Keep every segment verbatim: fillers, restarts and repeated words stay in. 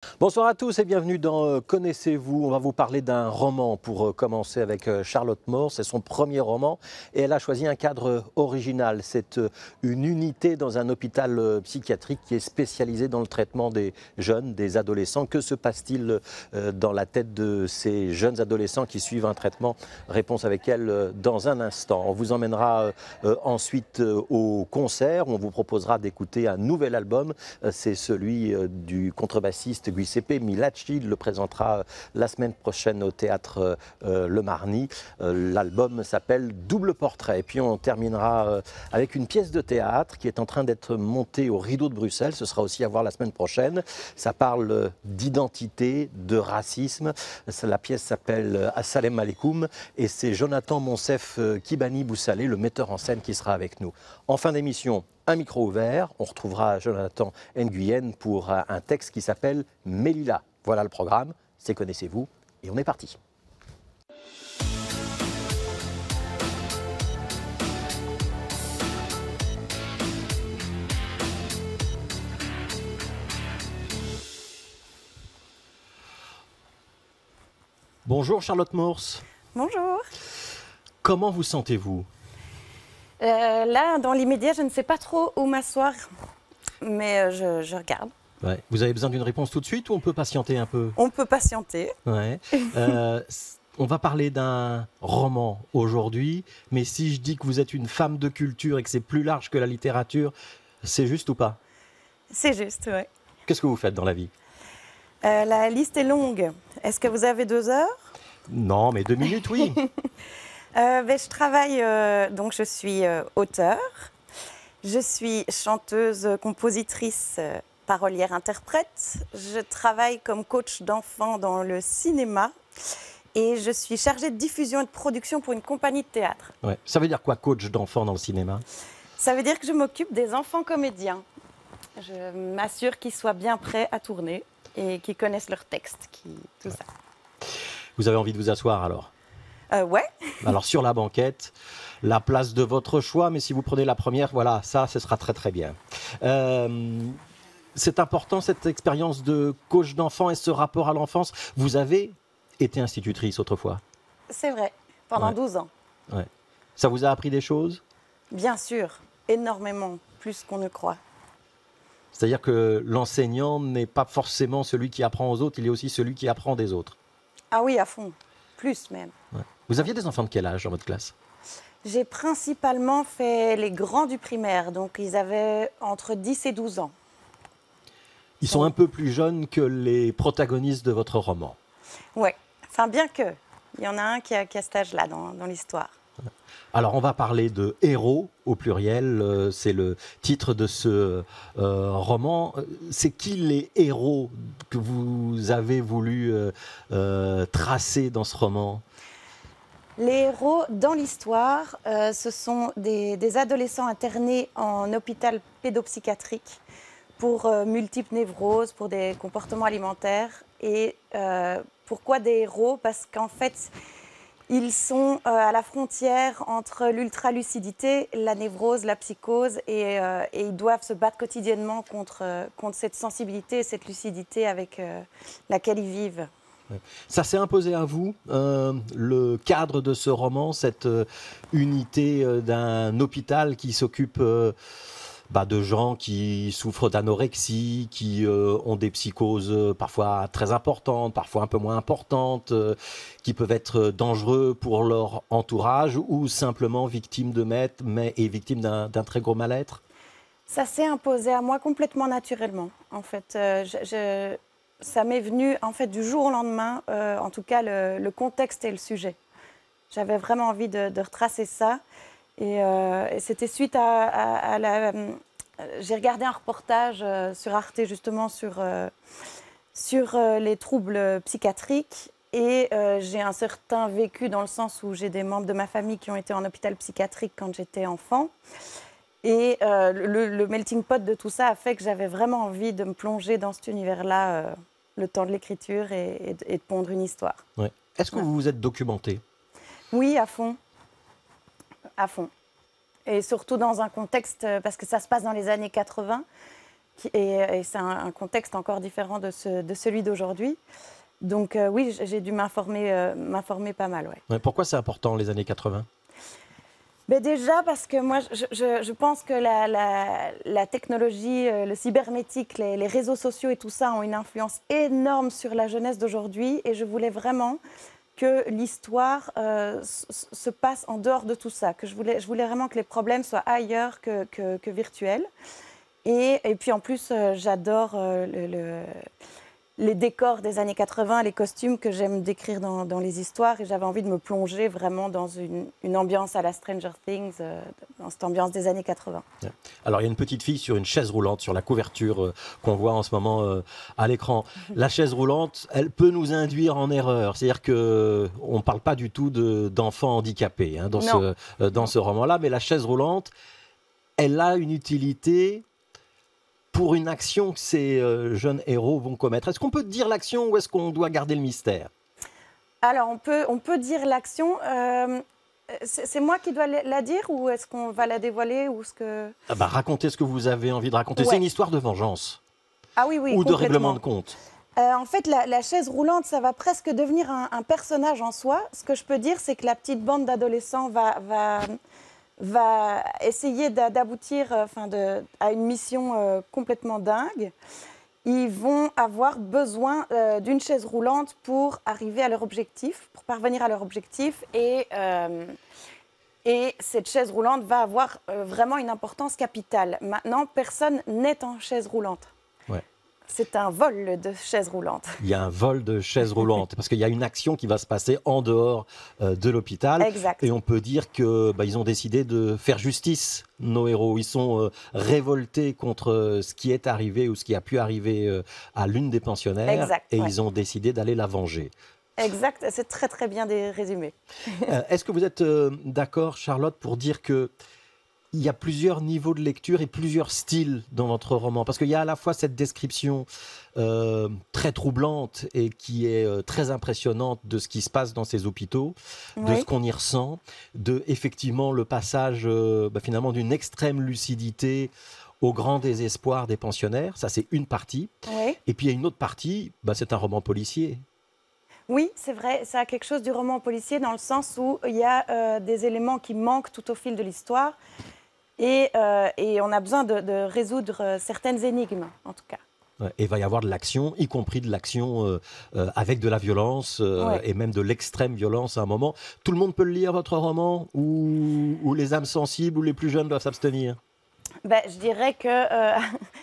Bonsoir à tous et bienvenue dans euh, Connaissez-vous. On va vous parler d'un roman pour euh, commencer avec euh, Charlotte Moore. C'est son premier roman et elle a choisi un cadre euh, original. C'est euh, une unité dans un hôpital euh, psychiatrique qui est spécialisé dans le traitement des jeunes, des adolescents. Que se passe-t-il euh, dans la tête de ces jeunes adolescents qui suivent un traitement? Réponse avec elle euh, dans un instant. On vous emmènera euh, ensuite euh, au concert. On vous proposera d'écouter un nouvel album. Euh, C'est celui euh, du contrebassiste Giuseppe Milacci. Il le présentera la semaine prochaine au théâtre euh, Le Marny. Euh, L'album s'appelle Double Portrait. Et puis on terminera euh, avec une pièce de théâtre qui est en train d'être montée au Rideau de Bruxelles. Ce sera aussi à voir la semaine prochaine. Ça parle d'identité, de racisme. La pièce s'appelle Assalem Alaikum et c'est Jonathan Monsef Kibani Boussalé, le metteur en scène, qui sera avec nous. En fin d'émission, un micro ouvert, on retrouvera Jonathan Nguyen pour un texte qui s'appelle Mélila. Voilà le programme, c'est Connaissez-vous et on est parti. Bonjour Charlotte Moore. Bonjour. Comment vous sentez-vous ? Euh, là, dans l'immédiat, je ne sais pas trop où m'asseoir, mais euh, je, je regarde. Ouais. Vous avez besoin d'une réponse tout de suite ou on peut patienter un peu ? On peut patienter. Ouais. Euh, on va parler d'un roman aujourd'hui, mais si je dis que vous êtes une femme de culture et que c'est plus large que la littérature, c'est juste ou pas ? C'est juste, oui. Qu'est-ce que vous faites dans la vie ? Euh, la liste est longue. Est-ce que vous avez deux heures ? Non, mais deux minutes, oui. euh, ben, Je travaille, euh, donc je suis euh, auteure. Je suis chanteuse, compositrice, euh, parolière, interprète. Je travaille comme coach d'enfants dans le cinéma. Et je suis chargée de diffusion et de production pour une compagnie de théâtre. Ouais. Ça veut dire quoi, coach d'enfants dans le cinéma ? Ça veut dire que je m'occupe des enfants comédiens. Je m'assure qu'ils soient bien prêts à tourner et qu'ils connaissent leur texte, qui, tout ouais. ça. Vous avez envie de vous asseoir alors ? euh, Ouais. Alors sur la banquette, la place de votre choix, mais si vous prenez la première, voilà, ça, ce sera très très bien. Euh, c'est important cette expérience de coach d'enfant et ce rapport à l'enfance. Vous avez été institutrice autrefois ? C'est vrai, pendant ouais. douze ans. Ouais. Ça vous a appris des choses ? Bien sûr, énormément, plus qu'on ne croit. C'est-à-dire que l'enseignant n'est pas forcément celui qui apprend aux autres, il est aussi celui qui apprend des autres. Ah oui, à fond, plus même. Ouais. Vous aviez des enfants de quel âge dans votre classe ? J'ai principalement fait les grands du primaire, donc ils avaient entre dix et douze ans. Ils sont un peu plus jeunes que les protagonistes de votre roman. Oui, enfin bien que. Il y en a un qui a, qui a cet âge-là dans, dans l'histoire. Alors, on va parler de héros au pluriel. Euh, c'est le titre de ce euh, roman. C'est qui les héros que vous avez voulu euh, euh, tracer dans ce roman ? Les héros dans l'histoire, euh, ce sont des, des adolescents internés en hôpital pédopsychiatrique pour euh, multiples névroses, pour des comportements alimentaires. Et euh, pourquoi des héros ? Parce qu'en fait, ils sont euh, à la frontière entre l'ultra-lucidité, la névrose, la psychose, et, euh, et ils doivent se battre quotidiennement contre, euh, contre cette sensibilité et cette lucidité avec euh, laquelle ils vivent. Ça s'est imposé à vous, euh, le cadre de ce roman, cette euh, unité euh, d'un hôpital qui s'occupe euh, bah, de gens qui souffrent d'anorexie, qui euh, ont des psychoses euh, parfois très importantes, parfois un peu moins importantes, euh, qui peuvent être dangereux pour leur entourage ou simplement victimes de maîtres mais, et victimes d'un, d'un très gros mal-être ? Ça s'est imposé à moi complètement naturellement, en fait. Euh, je, je... Ça m'est venu en fait du jour au lendemain, euh, en tout cas le, le contexte et le sujet. J'avais vraiment envie de, de retracer ça. Et, euh, et c'était suite à, à, à la... Euh, j'ai regardé un reportage euh, sur Arte justement sur, euh, sur euh, les troubles psychiatriques. Et euh, j'ai un certain vécu dans le sens où j'ai des membres de ma famille qui ont été en hôpital psychiatrique quand j'étais enfant. Et euh, le, le melting pot de tout ça a fait que j'avais vraiment envie de me plonger dans cet univers-là, euh, le temps de l'écriture et, et, de, et de pondre une histoire. Ouais. Est-ce que ouais. vous vous êtes documenté ? Oui, à fond. À fond. Et surtout dans un contexte, parce que ça se passe dans les années quatre-vingts, et, et c'est un, un contexte encore différent de, ce, de celui d'aujourd'hui. Donc euh, oui, j'ai dû m'informer euh, m'informer pas mal. Ouais. Ouais, pourquoi c'est important les années quatre-vingt? Ben déjà parce que moi, je, je, je pense que la, la, la technologie, euh, le cybernétique, les, les réseaux sociaux et tout ça ont une influence énorme sur la jeunesse d'aujourd'hui. Et je voulais vraiment que l'histoire euh, se passe en dehors de tout ça. Que je, voulais, je voulais vraiment que les problèmes soient ailleurs que, que, que virtuels. Et, et puis en plus, euh, j'adore euh, le... le les décors des années quatre-vingt, les costumes que j'aime décrire dans, dans les histoires. Et j'avais envie de me plonger vraiment dans une, une ambiance à la Stranger Things, euh, dans cette ambiance des années quatre-vingt. Alors, il y a une petite fille sur une chaise roulante, sur la couverture euh, qu'on voit en ce moment euh, à l'écran. La chaise roulante, elle peut nous induire en erreur. C'est-à-dire qu'on ne parle pas du tout d'enfants handicapés hein, dans, ce, euh, dans ce roman-là. Mais la chaise roulante, elle a une utilité pour une action que ces euh, jeunes héros vont commettre. Est-ce qu'on peut dire l'action ou est-ce qu'on doit garder le mystère? Alors, on peut, on peut dire l'action. Euh, c'est moi qui dois la dire ou est-ce qu'on va la dévoiler ou ce que... Ah bah, racontez ce que vous avez envie de raconter. Ouais. C'est une histoire de vengeance. Ah oui, oui, ou de règlement de compte. Euh, en fait, la, la chaise roulante, ça va presque devenir un, un personnage en soi. Ce que je peux dire, c'est que la petite bande d'adolescents va... va va essayer d'aboutir enfin de, à une mission euh, complètement dingue. Ils vont avoir besoin euh, d'une chaise roulante pour arriver à leur objectif, pour parvenir à leur objectif. Et, euh, et cette chaise roulante va avoir euh, vraiment une importance capitale. Maintenant, personne n'est en chaise roulante. Ouais. C'est un vol de chaise roulante. Il y a un vol de chaise roulante parce qu'il y a une action qui va se passer en dehors euh, de l'hôpital. Exact. Et on peut dire que bah, ils ont décidé de faire justice, nos héros. Ils sont euh, révoltés contre euh, ce qui est arrivé ou ce qui a pu arriver euh, à l'une des pensionnaires. Exact, et ouais. ils ont décidé d'aller la venger. Exact, c'est très très bien résumé. euh, Est-ce que vous êtes euh, d'accord, Charlotte, pour dire que il y a plusieurs niveaux de lecture et plusieurs styles dans votre roman. Parce qu'il y a à la fois cette description euh, très troublante et qui est euh, très impressionnante de ce qui se passe dans ces hôpitaux, oui. de ce qu'on y ressent, de effectivement le passage euh, bah, finalement d'une extrême lucidité au grand désespoir des pensionnaires. Ça, c'est une partie. Oui. Et puis il y a une autre partie, bah, c'est un roman policier. Oui, c'est vrai, ça a quelque chose du roman policier dans le sens où il y a euh, des éléments qui manquent tout au fil de l'histoire. Et, euh, et on a besoin de, de résoudre certaines énigmes, en tout cas. Et il va y avoir de l'action, y compris de l'action euh, euh, avec de la violence euh, ouais. et même de l'extrême violence à un moment. Tout le monde peut le lire, votre roman, ou, ou les âmes sensibles ou les plus jeunes doivent s'abstenir? Ben, je dirais que euh,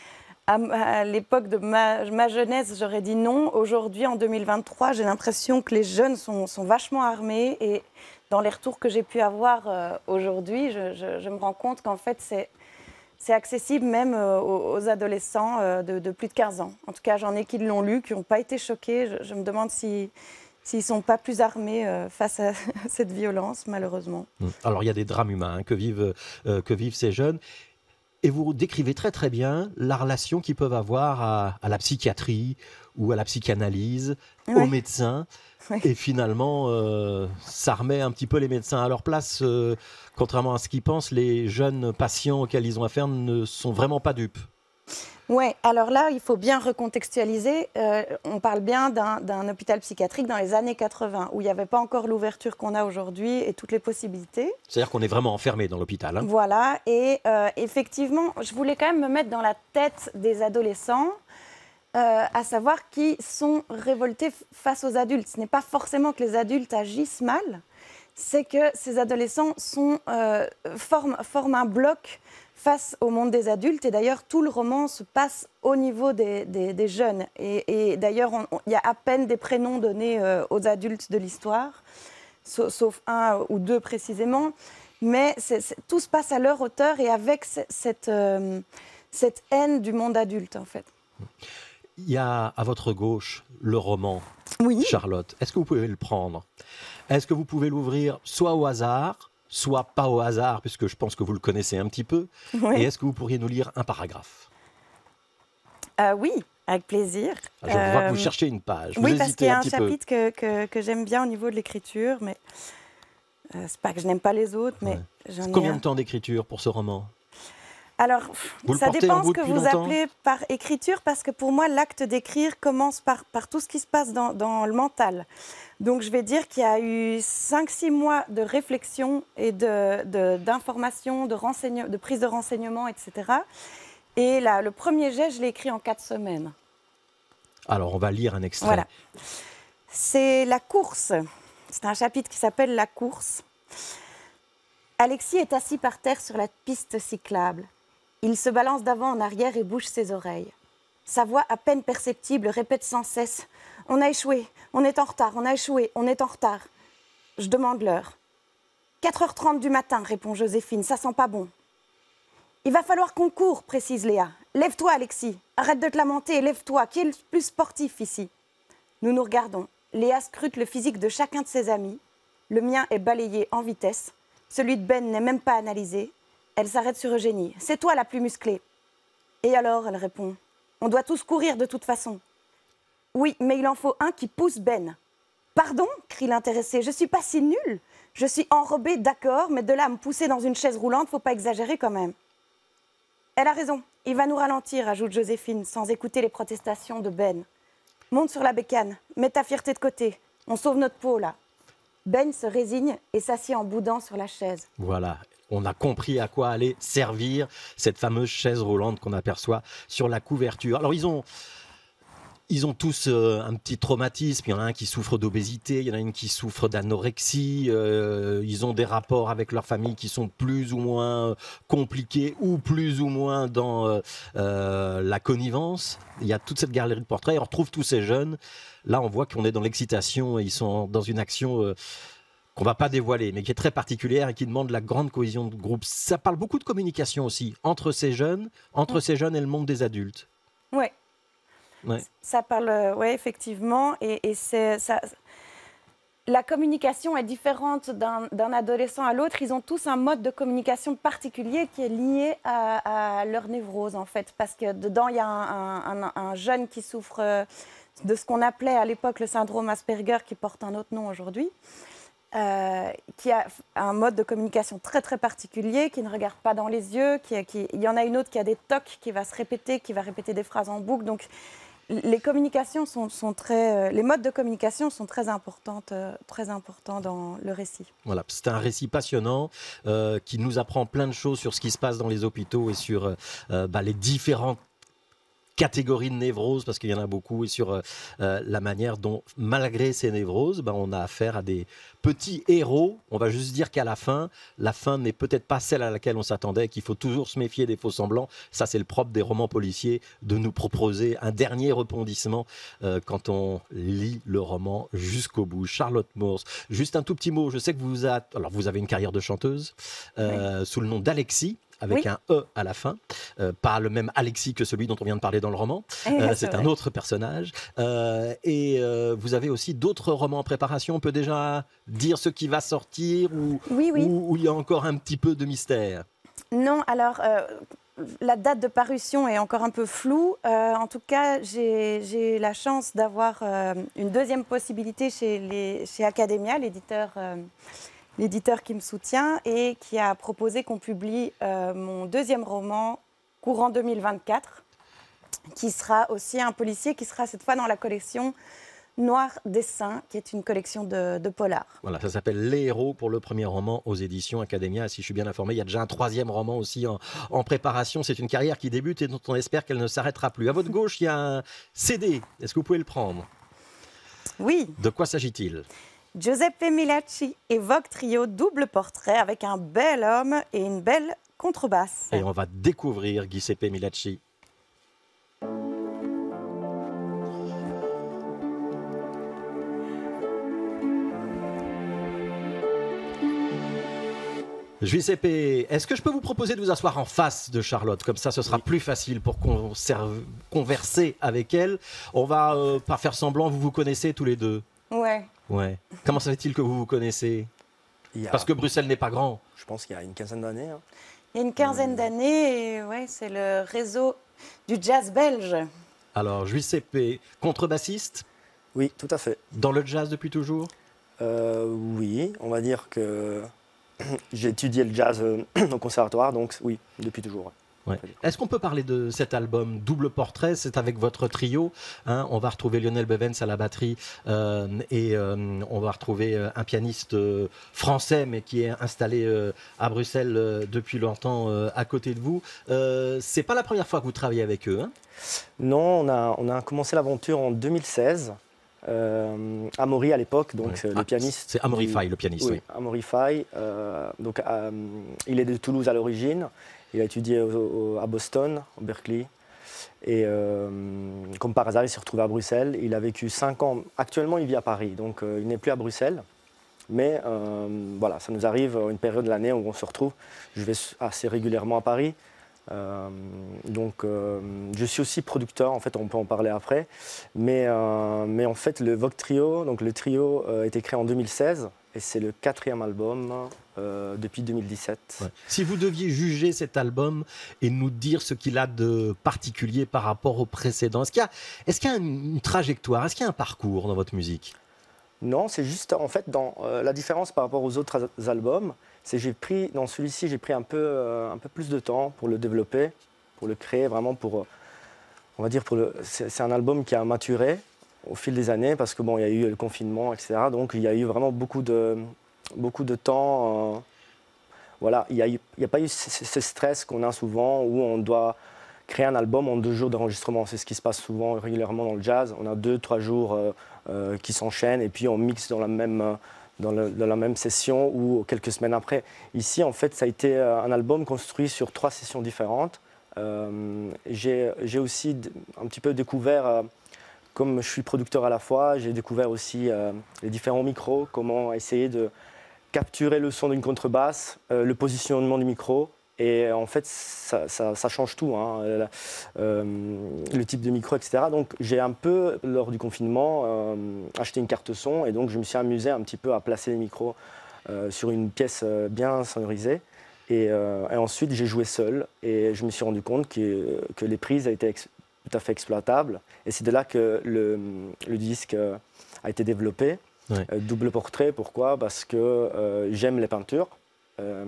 à, à l'époque de ma, ma jeunesse, j'aurais dit non. Aujourd'hui, en deux mille vingt-trois, j'ai l'impression que les jeunes sont, sont vachement armés et dans les retours que j'ai pu avoir euh, aujourd'hui, je, je, je me rends compte qu'en fait, c'est, c'est accessible même euh, aux, aux adolescents euh, de, de plus de quinze ans. En tout cas, j'en ai qui l'ont lu, qui n'ont pas été choqués. Je, je me demande si, s'ils ne sont pas plus armés euh, face à cette violence, malheureusement. Alors, il y a des drames humains hein, que, vivent, euh, que vivent ces jeunes. Et vous décrivez très très bien la relation qu'ils peuvent avoir à, à la psychiatrie ou à la psychanalyse, ouais. aux médecins. Ouais. Et finalement, euh, ça remet un petit peu les médecins à leur place. Euh, contrairement à ce qu'ils pensent, les jeunes patients auxquels ils ont affaire ne sont vraiment pas dupes. Oui, alors là, il faut bien recontextualiser. Euh, on parle bien d'un, d'un hôpital psychiatrique dans les années quatre-vingt, où il n'y avait pas encore l'ouverture qu'on a aujourd'hui et toutes les possibilités. C'est-à-dire qu'on est vraiment enfermé dans l'hôpital. Hein. Voilà, et euh, effectivement, je voulais quand même me mettre dans la tête des adolescents, euh, à savoir qui sont révoltés face aux adultes. Ce n'est pas forcément que les adultes agissent mal, c'est que ces adolescents sont, euh, forment, forment un bloc face au monde des adultes. Et d'ailleurs, tout le roman se passe au niveau des, des, des jeunes. Et, et d'ailleurs, il y a à peine des prénoms donnés euh, aux adultes de l'histoire, sauf, sauf un ou deux précisément. Mais c'est, c'est, tout se passe à leur hauteur et avec cette, euh, cette haine du monde adulte, en fait. Il y a à votre gauche le roman, oui. Charlotte. Est-ce que vous pouvez le prendre? Est-ce que vous pouvez l'ouvrir soit au hasard, soit pas au hasard, puisque je pense que vous le connaissez un petit peu. Oui. Et est-ce que vous pourriez nous lire un paragraphe? euh, Oui, avec plaisir. Je euh, vois que vous cherchez une page. Vous oui, parce qu'il y a un, un chapitre peu. que, que, que j'aime bien au niveau de l'écriture, mais euh, c'est pas que je n'aime pas les autres, mais ouais. j'en ai Combien un. de temps d'écriture pour ce roman? Alors, vous ça dépend ce que vous longtemps appelez par écriture, parce que pour moi, l'acte d'écrire commence par, par tout ce qui se passe dans, dans le mental. Donc, je vais dire qu'il y a eu cinq six mois de réflexion et d'information, de, de, de, renseignement, de prise de renseignements, et cetera. Et là, le premier jet, je l'ai écrit en quatre semaines. Alors, on va lire un extrait. Voilà. C'est la course. C'est un chapitre qui s'appelle La course. Alexis est assis par terre sur la piste cyclable. Il se balance d'avant en arrière et bouge ses oreilles. Sa voix à peine perceptible répète sans cesse « On a échoué, on est en retard, on a échoué, on est en retard. » Je demande l'heure. « quatre heures trente du matin, répond Joséphine, ça sent pas bon. »« Il va falloir qu'on court, précise Léa. Lève-toi, Alexis. Arrête de te lamenter et lève-toi. Qui est le plus sportif ici ?» Nous nous regardons. Léa scrute le physique de chacun de ses amis. Le mien est balayé en vitesse. Celui de Ben n'est même pas analysé. Elle s'arrête sur Eugénie. « C'est toi la plus musclée. » « Et alors ?» elle répond. « On doit tous courir de toute façon. »« Oui, mais il en faut un qui pousse Ben. »« Pardon ?» crie l'intéressé. « Je suis pas si nulle. Je suis enrobée, d'accord, mais de là à me pousser dans une chaise roulante, faut pas exagérer quand même. » « Elle a raison. Il va nous ralentir, ajoute Joséphine, sans écouter les protestations de Ben. « Monte sur la bécane. Mets ta fierté de côté. On sauve notre peau, là. » Ben se résigne et s'assied en boudant sur la chaise. Voilà. On a compris à quoi allait servir cette fameuse chaise roulante qu'on aperçoit sur la couverture. Alors, ils ont, ils ont tous euh, un petit traumatisme. Il y en a un qui souffre d'obésité, il y en a une qui souffre d'anorexie. Euh, ils ont des rapports avec leur famille qui sont plus ou moins compliqués ou plus ou moins dans euh, euh, la connivence. Il y a toute cette galerie de portraits. Et on retrouve tous ces jeunes. Là, on voit qu'on est dans l'excitation et ils sont dans une action... Euh, qu'on ne va pas dévoiler, mais qui est très particulière et qui demande la grande cohésion de groupe. Ça parle beaucoup de communication aussi, entre ces jeunes, entre ouais. ces jeunes et le monde des adultes. Oui, ouais. ça parle, euh, oui, effectivement, et, et c'est, ça, la communication est différente d'un, d'un adolescent à l'autre. Ils ont tous un mode de communication particulier qui est lié à, à leur névrose, en fait, parce que dedans, il y a un, un, un jeune qui souffre de ce qu'on appelait à l'époque le syndrome Asperger, qui porte un autre nom aujourd'hui. Euh, qui a un mode de communication très très particulier, qui ne regarde pas dans les yeux, qui, qui, il y en a une autre qui a des tocs, qui va se répéter, qui va répéter des phrases en boucle. Donc les communications sont, sont très, les modes de communication sont très importantes, euh, très importants dans le récit. Voilà, c'est un récit passionnant euh, qui nous apprend plein de choses sur ce qui se passe dans les hôpitaux et sur euh, bah, les différentes catégorie de névrose, parce qu'il y en a beaucoup, et sur euh, la manière dont, malgré ces névroses, ben, on a affaire à des petits héros. On va juste dire qu'à la fin, la fin n'est peut-être pas celle à laquelle on s'attendait, qu'il faut toujours se méfier des faux semblants. Ça, c'est le propre des romans policiers, de nous proposer un dernier rebondissement euh, quand on lit le roman jusqu'au bout. Charlotte Moors, juste un tout petit mot. Je sais que vous, a... Alors, vous avez une carrière de chanteuse euh, oui. sous le nom d'Alexis, avec oui. un E à la fin, euh, pas le même Alexis que celui dont on vient de parler dans le roman, euh, c'est, c'est un autre personnage, euh, et euh, vous avez aussi d'autres romans en préparation. On peut déjà dire ce qui va sortir, ou oui, oui. ou, ou il y a encore un petit peu de mystère? Non, alors euh, la date de parution est encore un peu floue. Euh, en tout cas, j'ai, j'ai la chance d'avoir euh, une deuxième possibilité chez, les, chez Academia, l'éditeur... Euh, l'éditeur qui me soutient et qui a proposé qu'on publie euh, mon deuxième roman courant deux mille vingt-quatre, qui sera aussi un policier, qui sera cette fois dans la collection Noir Dessin, qui est une collection de, de polars. Voilà, ça s'appelle Les Héros pour le premier roman aux éditions Academia. Si je suis bien informé, il y a déjà un troisième roman aussi en, en préparation. C'est une carrière qui débute et dont on espère qu'elle ne s'arrêtera plus. À votre gauche, il y a un C D. Est-ce que vous pouvez le prendre? Oui. De quoi s'agit-il? Giuseppe Milacci et Vogue Trio, double portrait avec un bel homme et une belle contrebasse. Et on va découvrir Giuseppe Milacci. Giuseppe, est-ce que je peux vous proposer de vous asseoir en face de Charlotte? Comme ça, ce sera plus facile pour conserver, converser avec elle. On va euh, pas faire semblant, vous vous connaissez tous les deux? Ouais. Ouais. Comment ça fait-il que vous vous connaissez? a... Parce que Bruxelles n'est pas grand. Je pense qu'il y a une quinzaine d'années. Hein. Il y a une quinzaine mmh. d'années, et ouais, c'est le réseau du jazz belge. Alors, Giuseppe, contrebassiste? Oui, tout à fait. Dans le jazz depuis toujours? euh, Oui, on va dire que j'ai étudié le jazz au conservatoire, donc oui, depuis toujours. Ouais. Est-ce qu'on peut parler de cet album Double Portrait? C'est avec votre trio. Hein, on va retrouver Lionel Bevens à la batterie euh, et euh, on va retrouver un pianiste euh, français mais qui est installé euh, à Bruxelles euh, depuis longtemps euh, à côté de vous. Euh, c'est pas la première fois que vous travaillez avec eux, hein? Non, on a, on a commencé l'aventure en deux mille seize. Euh, Amaury à l'époque, donc Ouais. le Ah, pianiste. C'est Amaury Faye, le pianiste, oui. Oui, Amaury Faye. Euh, donc, euh, il est de Toulouse à l'origine. Il a étudié au, au, à Boston, au Berkeley. Et euh, comme par hasard, il s'est retrouvé à Bruxelles. Il a vécu cinq ans. Actuellement, il vit à Paris, donc euh, il n'est plus à Bruxelles. Mais euh, voilà, ça nous arrive une période de l'année où on se retrouve. Je vais assez régulièrement à Paris. Euh, donc, euh, je suis aussi producteur, en fait, on peut en parler après. Mais, euh, mais en fait, le Vogue Trio, donc le trio euh, a été créé en deux mille seize et c'est le quatrième album euh, depuis deux mille dix-sept. Ouais. Si vous deviez juger cet album et nous dire ce qu'il a de particulier par rapport au précédent, est-ce qu'il y a, est-ce qu'il y a une trajectoire, est-ce qu'il y a un parcours dans votre musique? Non, c'est juste en fait dans euh, la différence par rapport aux autres albums, c'est que j'ai pris dans celui-ci j'ai pris un peu euh, un peu plus de temps pour le développer, pour le créer vraiment pour on va dire pour le c'est, c'est un album qui a maturé au fil des années parce que bon il y a eu le confinement et cetera donc il y a eu vraiment beaucoup de beaucoup de temps euh, voilà il y a eu, il y a pas eu ce, ce stress qu'on a souvent où on doit créer un album en deux jours d'enregistrement. C'est ce qui se passe souvent régulièrement dans le jazz. On a deux, trois jours euh, euh, qui s'enchaînent et puis on mixe dans la même, euh, dans, le, dans la même session ou quelques semaines après. Ici, en fait, ça a été un album construit sur trois sessions différentes. Euh, j'ai, j'ai aussi un petit peu découvert, euh, comme je suis producteur à la fois, j'ai découvert aussi euh, les différents micros, comment essayer de capturer le son d'une contrebasse, euh, le positionnement du micro. Et en fait, ça, ça, ça change tout, hein, euh, le type de micro, et cetera. Donc, j'ai un peu, lors du confinement, euh, acheté une carte son et donc je me suis amusé un petit peu à placer les micros euh, sur une pièce bien sonorisée. Et, euh, et ensuite, j'ai joué seul et je me suis rendu compte que, que les prises étaient ex- tout à fait exploitables. Et c'est de là que le, le disque a été développé. Ouais. Euh, double portrait, pourquoi? Parce que euh, j'aime les peintures. Euh,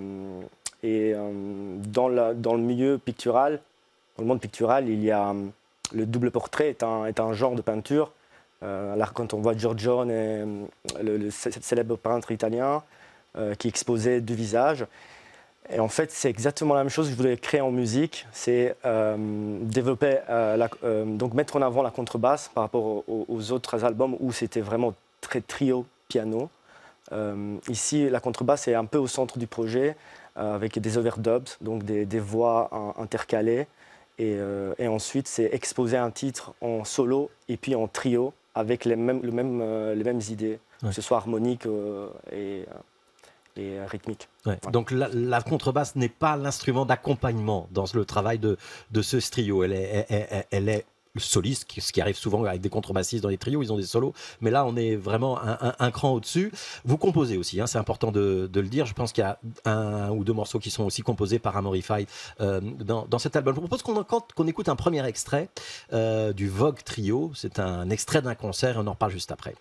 Et euh, dans, la, dans le milieu pictural, dans le monde pictural, il y a le double portrait est un, est un genre de peinture. Euh, alors quand on voit Giorgione, et, le, le célèbre peintre italien, euh, qui exposait deux visages. Et en fait, c'est exactement la même chose que je voulais créer en musique. C'est euh, développer, euh, la, euh, donc mettre en avant la contrebasse par rapport aux, aux autres albums où c'était vraiment très trio piano. Euh, ici, la contrebasse est un peu au centre du projet, euh, avec des overdubs, donc des, des voix un, intercalées. Et, euh, et ensuite, c'est exposer un titre en solo et puis en trio, avec les mêmes, le même, euh, les mêmes idées, ouais. Que ce soit harmonique euh, et, et rythmique. Ouais. Ouais. Donc la, la contrebasse n'est pas l'instrument d'accompagnement dans le travail de, de ce trio. Elle est, elle, elle, elle est soliste, ce qui arrive souvent avec des contrebassistes dans les trios, ils ont des solos, mais là on est vraiment un, un, un cran au-dessus. Vous composez aussi, hein, c'est important de, de le dire, je pense qu'il y a un ou deux morceaux qui sont aussi composés par Amaury Faye euh, dans, dans cet album. Je vous propose qu'on, qu'on écoute un premier extrait euh, du Vogue Trio, c'est un extrait d'un concert et on en reparle juste après.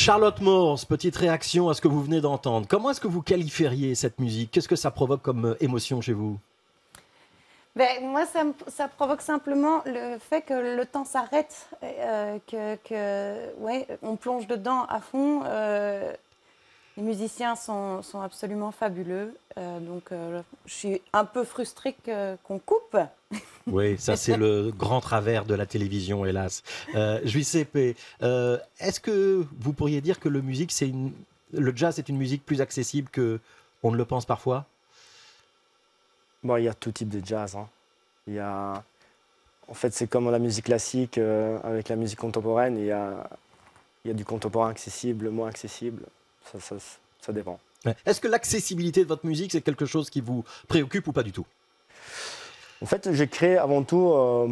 Charlotte Morse, petite réaction à ce que vous venez d'entendre. Comment est-ce que vous qualifieriez cette musique? Qu'est-ce que ça provoque comme euh, émotion chez vous? Ben, moi, ça, me, ça provoque simplement le fait que le temps s'arrête, euh, que, que ouais, on plonge dedans à fond. Euh, les musiciens sont, sont absolument fabuleux, euh, donc euh, je suis un peu frustrée que, qu'on coupe. Oui, ça c'est le grand travers de la télévision, hélas. Euh, Giuseppe, euh, est-ce que vous pourriez dire que le, musique, c'est une, le jazz est une musique plus accessible qu'on ne le pense parfois? Bon, il y a tout type de jazz. Hein. Il y a... En fait, c'est comme la musique classique euh, avec la musique contemporaine. Il y a, il y a du contemporain accessible, moins accessible. Ça, ça, ça dépend. Est-ce que l'accessibilité de votre musique, c'est quelque chose qui vous préoccupe ou pas du tout? En fait, j'ai créé avant tout euh,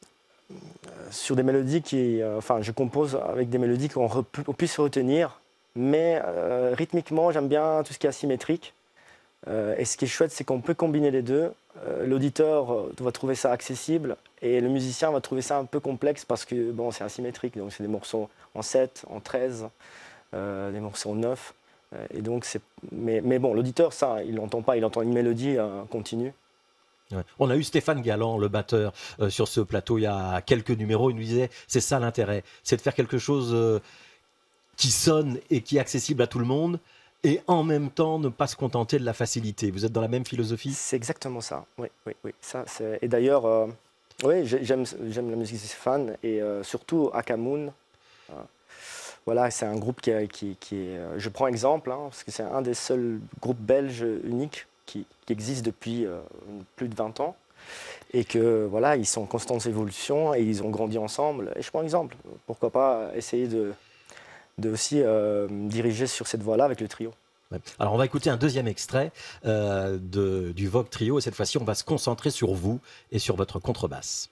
sur des mélodies qui... Euh, enfin, je compose avec des mélodies qu'on re- puisse retenir. Mais euh, rythmiquement, j'aime bien tout ce qui est asymétrique. Euh, et ce qui est chouette, c'est qu'on peut combiner les deux. Euh, L'auditeur euh, va trouver ça accessible et le musicien va trouver ça un peu complexe parce que bon, c'est asymétrique. Donc, c'est des morceaux en sept, en treize, euh, des morceaux en neuf. Euh, et donc, c'est... Mais, mais bon, l'auditeur, ça, il l'entend pas. Il entend une mélodie euh, continue. Ouais. On a eu Stéphane Galland, le batteur, euh, sur ce plateau il y a quelques numéros. Il nous disait, c'est ça l'intérêt, c'est de faire quelque chose euh, qui sonne et qui est accessible à tout le monde, et en même temps ne pas se contenter de la facilité. Vous êtes dans la même philosophie? C'est exactement ça, oui. oui, oui. Ça, c'est... Et d'ailleurs, euh, oui, j'aime, j'aime la musique de Stéphane, et euh, surtout Akamoon. Euh, voilà, c'est un groupe qui, qui, qui est... Je prends exemple, hein, parce que c'est un des seuls groupes belges uniques qui, qui existe depuis euh, plus de vingt ans. Et que voilà, ils sont en constante évolution et ils ont grandi ensemble. Et je prends exemple. Pourquoi pas essayer de, de aussi euh, diriger sur cette voie-là avec le trio. Alors on va écouter un deuxième extrait euh, de, du Vogue Trio. Et cette fois-ci, on va se concentrer sur vous et sur votre contrebasse.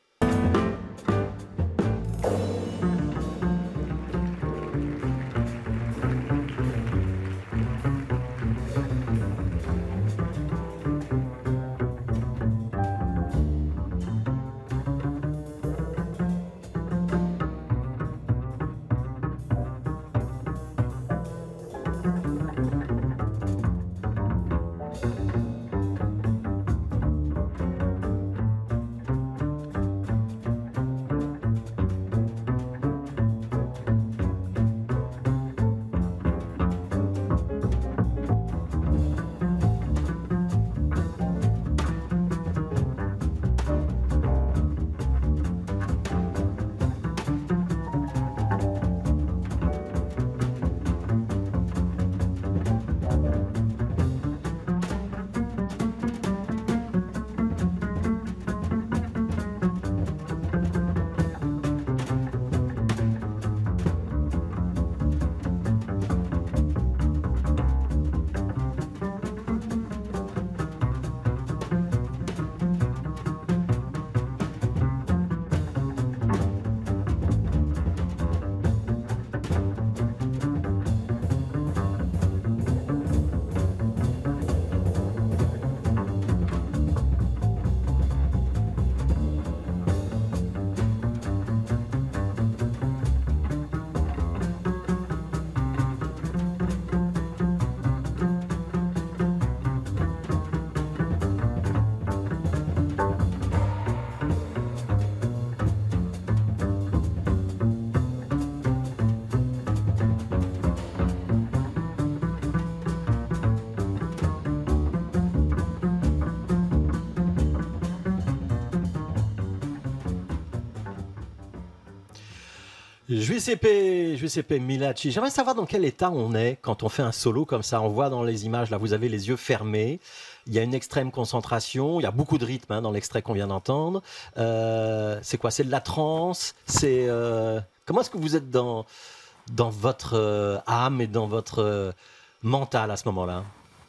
Giuseppe, Giuseppe Milacci, j'aimerais savoir dans quel état on est quand on fait un solo comme ça. On voit dans les images, là, vous avez les yeux fermés. Il y a une extrême concentration. Il y a beaucoup de rythme hein, dans l'extrait qu'on vient d'entendre. Euh, c'est quoi? C'est de la trance? C'est euh... Comment est-ce que vous êtes dans, dans votre euh, âme et dans votre euh, mental à ce moment-là?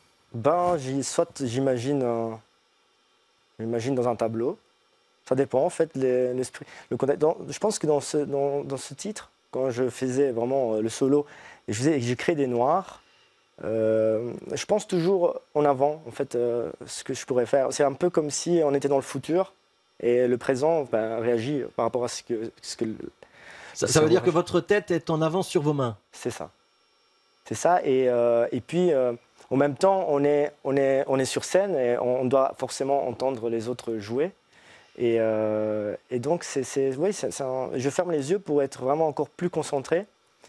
Ben, soit j'imagine, euh, j'imagine dans un tableau. Ça dépend en fait, l'esprit, le contexte. Dans, je pense que dans ce, dans, dans ce titre, quand je faisais vraiment le solo, et je faisais, j'ai créé des noirs, euh, je pense toujours en avant, en fait, euh, ce que je pourrais faire. C'est un peu comme si on était dans le futur et le présent ben, réagit par rapport à ce que, ce que Ça, ça veut dire que votre tête est en avance sur vos mains. C'est ça. C'est ça. Et, euh, et puis, euh, en même temps, on est, on, est, on est sur scène et on doit forcément entendre les autres jouer. Et, euh, et donc, c'est, c'est, oui, c'est, c'est un, je ferme les yeux pour être vraiment encore plus concentré.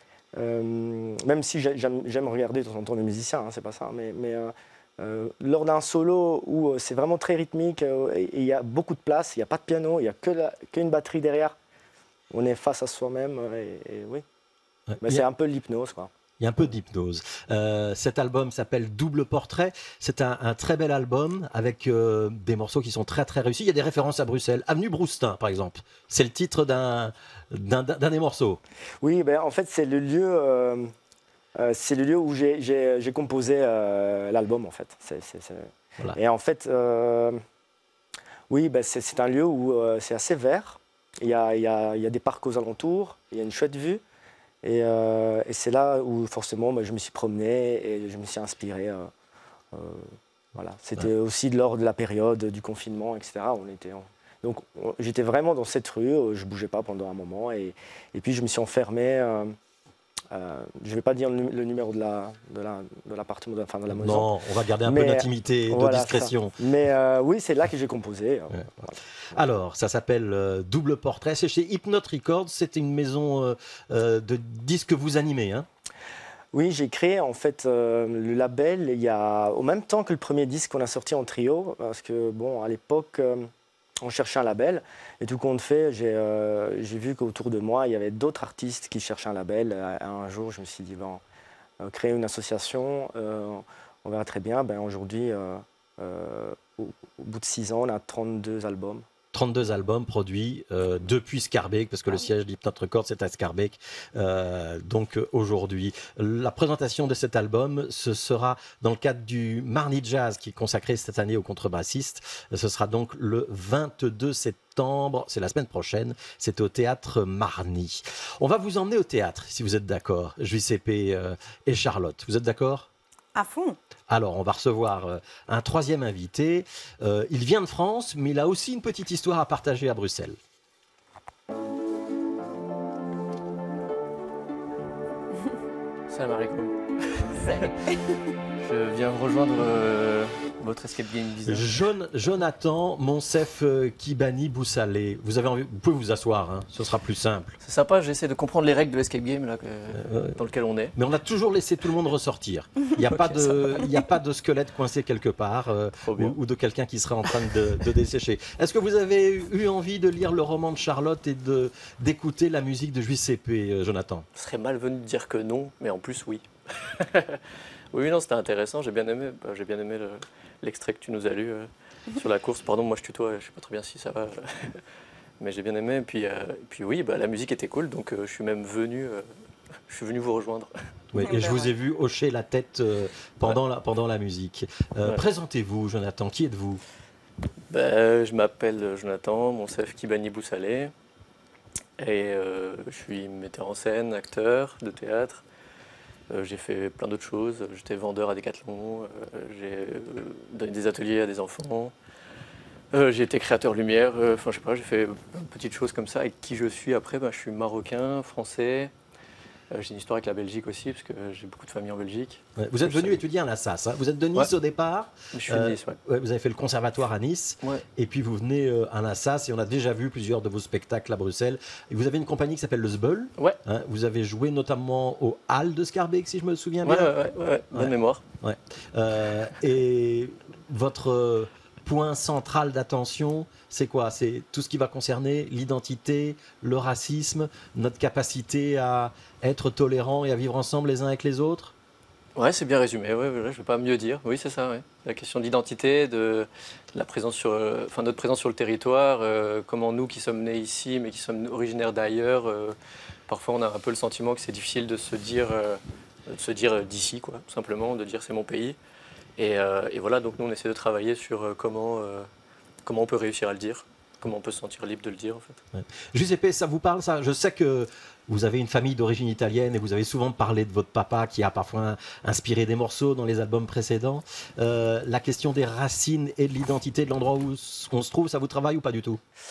Euh, même si j'aime, j'aime regarder de temps en temps les musiciens, hein, c'est pas ça. Mais, mais euh, euh, lors d'un solo où c'est vraiment très rythmique euh, et il y a beaucoup de place, il n'y a pas de piano, il n'y a que la, qu'une batterie derrière, on est face à soi-même. Et, et oui, ouais, mais c'est a... un peu l'hypnose, quoi. Il y a un peu d'hypnose. Euh, cet album s'appelle Double Portrait. C'est un, un très bel album avec euh, des morceaux qui sont très très réussis. Il y a des références à Bruxelles. Avenue Broustin, par exemple. C'est le titre d'un, d'un, d'un des morceaux. Oui, ben, en fait, c'est le lieu, euh, euh, c'est le lieu où j'ai, j'ai, j'ai composé euh, l'album, en fait. C'est, c'est, c'est... Voilà. Et en fait, euh, oui, ben, c'est, c'est un lieu où euh, c'est assez vert. Il y a, il y a, il y a des parcs aux alentours. Il y a une chouette vue. Et, euh, et c'est là où forcément bah, je me suis promené et je me suis inspiré. Euh, euh, voilà. C'était ouais. aussi lors de la période du confinement, et cetera. On était en... Donc on... j'étais vraiment dans cette rue, je ne bougeais pas pendant un moment. Et, et puis je me suis enfermé. Euh, euh, je ne vais pas dire le, le numéro de, la, de, la, de l'appartement, de la, enfin, de la maison. Non, on va garder un mais, peu d'intimité et de voilà, discrétion. Ça. Mais euh, oui, c'est là que j'ai composé. Ouais. Voilà. Alors, ça s'appelle euh, Double Portrait. C'est chez Hypnote Records. C'est une maison euh, euh, de disques que vous animez, hein? Oui, j'ai créé en fait euh, le label il y a, au même temps que le premier disque qu'on a sorti en trio. Parce que, bon, à l'époque, euh, on cherchait un label. Et tout compte fait, j'ai, euh, j'ai vu qu'autour de moi, il y avait d'autres artistes qui cherchaient un label. Un jour, je me suis dit, bon, euh, créer une association, euh, on verra très bien. Ben, aujourd'hui, euh, euh, au, au bout de six ans, on a trente-deux albums. trente-deux albums produits euh, depuis Scarbeck, parce que le siège d'Hypnote Records c'est à Scarbeck. Euh, donc aujourd'hui, la présentation de cet album, ce sera dans le cadre du Marny Jazz qui est consacré cette année aux contrebassistes. Ce sera donc le vingt-deux septembre, c'est la semaine prochaine, c'est au théâtre Marny. On va vous emmener au théâtre, si vous êtes d'accord, Giuseppe euh, et Charlotte. Vous êtes d'accord ? À fond. Alors, on va recevoir euh, un troisième invité. Euh, il vient de France, mais il a aussi une petite histoire à partager à Bruxelles. Salam alaikum. Je viens de rejoindre euh, votre escape game design. Jon, Jonathan Monsef Kibani Boussalé. Vous avez envie, vous pouvez vous asseoir, hein, ce sera plus simple. C'est sympa, j'essaie de comprendre les règles de l'escape game là, que, euh, dans lequel on est. Mais on a toujours laissé tout le monde ressortir. Il n'y a, okay, a pas de squelette coincé quelque part euh, ou, ou de quelqu'un qui serait en train de, de dessécher. Est-ce que vous avez eu envie de lire le roman de Charlotte et de, d'écouter la musique de Giuseppe, Jonathan ? Ce serait malvenu de dire que non, mais en plus oui. Oui, non, c'était intéressant, j'ai bien aimé, bah, j'ai bien aimé le, l'extrait que tu nous as lu euh, sur la course. Pardon, moi je tutoie, je ne sais pas très bien si ça va, mais j'ai bien aimé. Et puis, euh, et puis oui, bah, la musique était cool, donc euh, je suis même venu, euh, je suis venu vous rejoindre. Oui, et je vous ai vu hocher la tête euh, pendant, ouais. la, pendant la musique. Euh, ouais. Présentez-vous, Jonathan, qui êtes-vous ? bah, Je m'appelle Jonathan Monsef Kibani Boussalé, et euh, je suis metteur en scène, acteur de théâtre. Euh, j'ai fait plein d'autres choses. J'étais vendeur à Decathlon, euh, j'ai euh, donné des ateliers à des enfants. Euh, j'ai été créateur lumière. Enfin, euh, je sais pas, j'ai fait plein de petites choses comme ça. Et qui je suis après, bah, je suis marocain, français. Euh, j'ai une histoire avec la Belgique aussi, parce que j'ai beaucoup de familles en Belgique. Ouais, vous êtes venu étudier à la S A S, hein. Vous êtes de Nice ouais. au départ. Je suis de Nice, ouais. ouais. Vous avez fait le conservatoire à Nice, ouais. et puis vous venez euh, à la S A S, et on a déjà vu plusieurs de vos spectacles à Bruxelles. Et vous avez une compagnie qui s'appelle le Zbeul. Ouais. Hein, vous avez joué notamment au Hall de Scarbeck, si je me souviens bien. Ouais, ouais, ouais, ouais. bonne ouais. mémoire. Ouais. Euh, et votre point central d'attention, c'est quoi? C'est tout ce qui va concerner l'identité, le racisme, notre capacité à être tolérants et à vivre ensemble les uns avec les autres? Ouais, c'est bien résumé, ouais, je ne vais pas mieux dire. Oui, c'est ça, ouais. La question d'identité, de la présence sur, euh, enfin, notre présence sur le territoire, euh, comment nous qui sommes nés ici, mais qui sommes originaires d'ailleurs, euh, parfois on a un peu le sentiment que c'est difficile de se dire, euh, de se dire d'ici, quoi, tout simplement, de dire c'est mon pays. Et, euh, et voilà, donc nous on essaie de travailler sur euh, comment, euh, comment on peut réussir à le dire, comment on peut se sentir libre de le dire en fait. Ouais. Giuseppe, ça vous parle ça? Je sais que vous avez une famille d'origine italienne et vous avez souvent parlé de votre papa qui a parfois inspiré des morceaux dans les albums précédents. Euh, la question des racines et de l'identité de l'endroit où on se trouve, ça vous travaille ou pas du tout?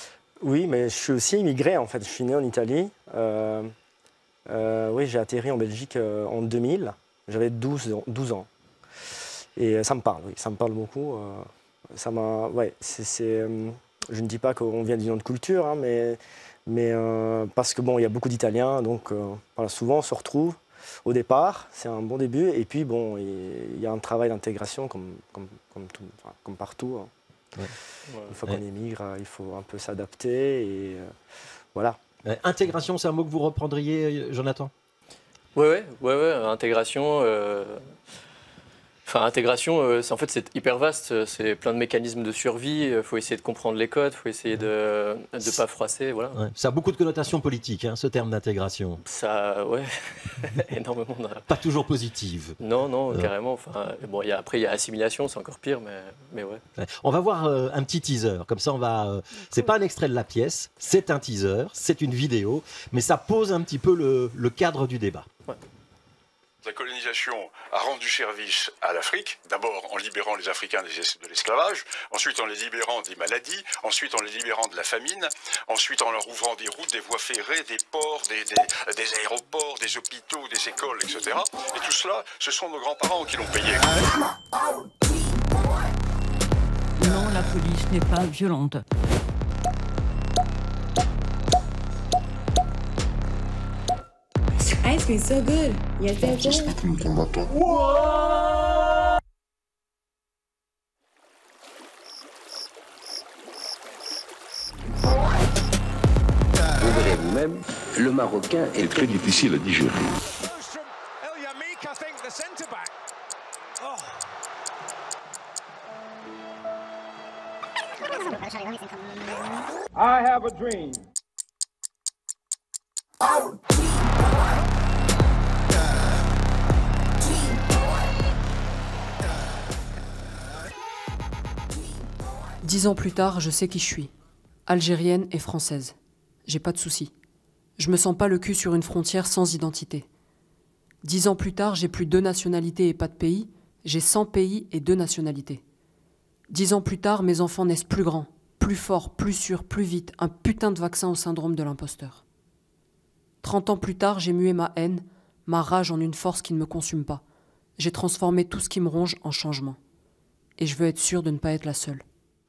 Oui, mais je suis aussi immigré en fait. Je suis né en Italie. Euh, euh, oui, j'ai atterri en Belgique euh, en deux mille. J'avais douze ans, douze ans. Et euh, ça me parle, oui, ça me parle beaucoup. Euh, ça m'a, ouais, c'est, c'est, euh, je ne dis pas qu'on vient d'une autre culture, hein, mais, mais euh, parce que bon, il y a beaucoup d'Italiens, donc euh, voilà, souvent on se retrouve. Au départ, c'est un bon début, et puis bon, il y a un travail d'intégration comme, comme, comme, tout, enfin, comme partout. Hein. Ouais. Une fois ouais. qu'on émigre, il faut un peu s'adapter et euh, voilà. Euh, intégration, c'est un mot que vous reprendriez, Jonathan ? Oui, oui, ouais, ouais, intégration. Euh... Enfin, intégration, euh, c'est, en fait, c'est hyper vaste. C'est plein de mécanismes de survie. Il faut essayer de comprendre les codes, il faut essayer de ne pas froisser. Voilà. Ouais. Ça a beaucoup de connotations politiques, hein, ce terme d'intégration. Ça, ouais, énormément. De... Pas toujours positive. Non, non, euh. carrément. Enfin, bon, y a, après, il y a assimilation, c'est encore pire, mais, mais ouais. ouais. On va voir euh, un petit teaser. Comme ça, on va. Euh, c'est pas un extrait de la pièce, c'est un teaser, c'est une vidéo, mais ça pose un petit peu le, le cadre du débat. Ouais. La colonisation a rendu service à l'Afrique, d'abord en libérant les Africains de l'esclavage, ensuite en les libérant des maladies, ensuite en les libérant de la famine, ensuite en leur ouvrant des routes, des voies ferrées, des ports, des, des, des aéroports, des hôpitaux, des écoles, et cetera. Et tout cela, ce sont nos grands-parents qui l'ont payé. Non, la police n'est pas violente. Ice cream so good. Yes, yes, yes. Vous verrez vous-même, le marocain est très difficile à digérer. I have a dream. Dix ans plus tard, je sais qui je suis. Algérienne et française. J'ai pas de soucis. Je me sens pas le cul sur une frontière sans identité. Dix ans plus tard, j'ai plus deux nationalités et pas de pays. J'ai cent pays et deux nationalités. Dix ans plus tard, mes enfants naissent plus grands, plus forts, plus sûrs, plus vite. Un putain de vaccin au syndrome de l'imposteur. Trente ans plus tard, j'ai mué ma haine, ma rage en une force qui ne me consume pas. J'ai transformé tout ce qui me ronge en changement. Et je veux être sûre de ne pas être la seule.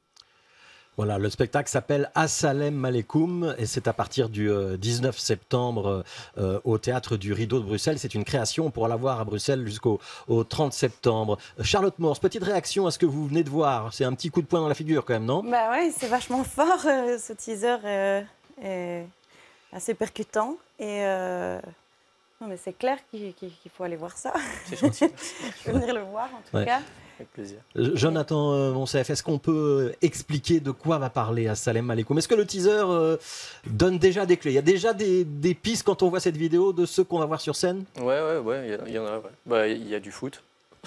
Voilà, le spectacle s'appelle Assalamu alaikum et c'est à partir du euh, dix-neuf septembre euh, au Théâtre du Rideau de Bruxelles. C'est une création, on pourra la voir à Bruxelles jusqu'au au trente septembre. Charlotte Morse, petite réaction à ce que vous venez de voir. C'est un petit coup de poing dans la figure quand même, non ? Bah ouais, c'est vachement fort, euh, ce teaser euh, est assez percutant. Et euh... non, mais c'est clair qu'il, qu'il faut aller voir ça. C'est gentil. Je vais venir le voir en tout ouais. cas. Avec plaisir. Jonathan euh, Moncef, est-ce qu'on peut expliquer de quoi va parler Assalamu alaikum ? Est-ce que le teaser euh, donne déjà des clés ? Il y a déjà des, des pistes quand on voit cette vidéo de ceux qu'on va voir sur scène ? Ouais, ouais, ouais, il y, y en a. Ouais. Bah, il y a du foot.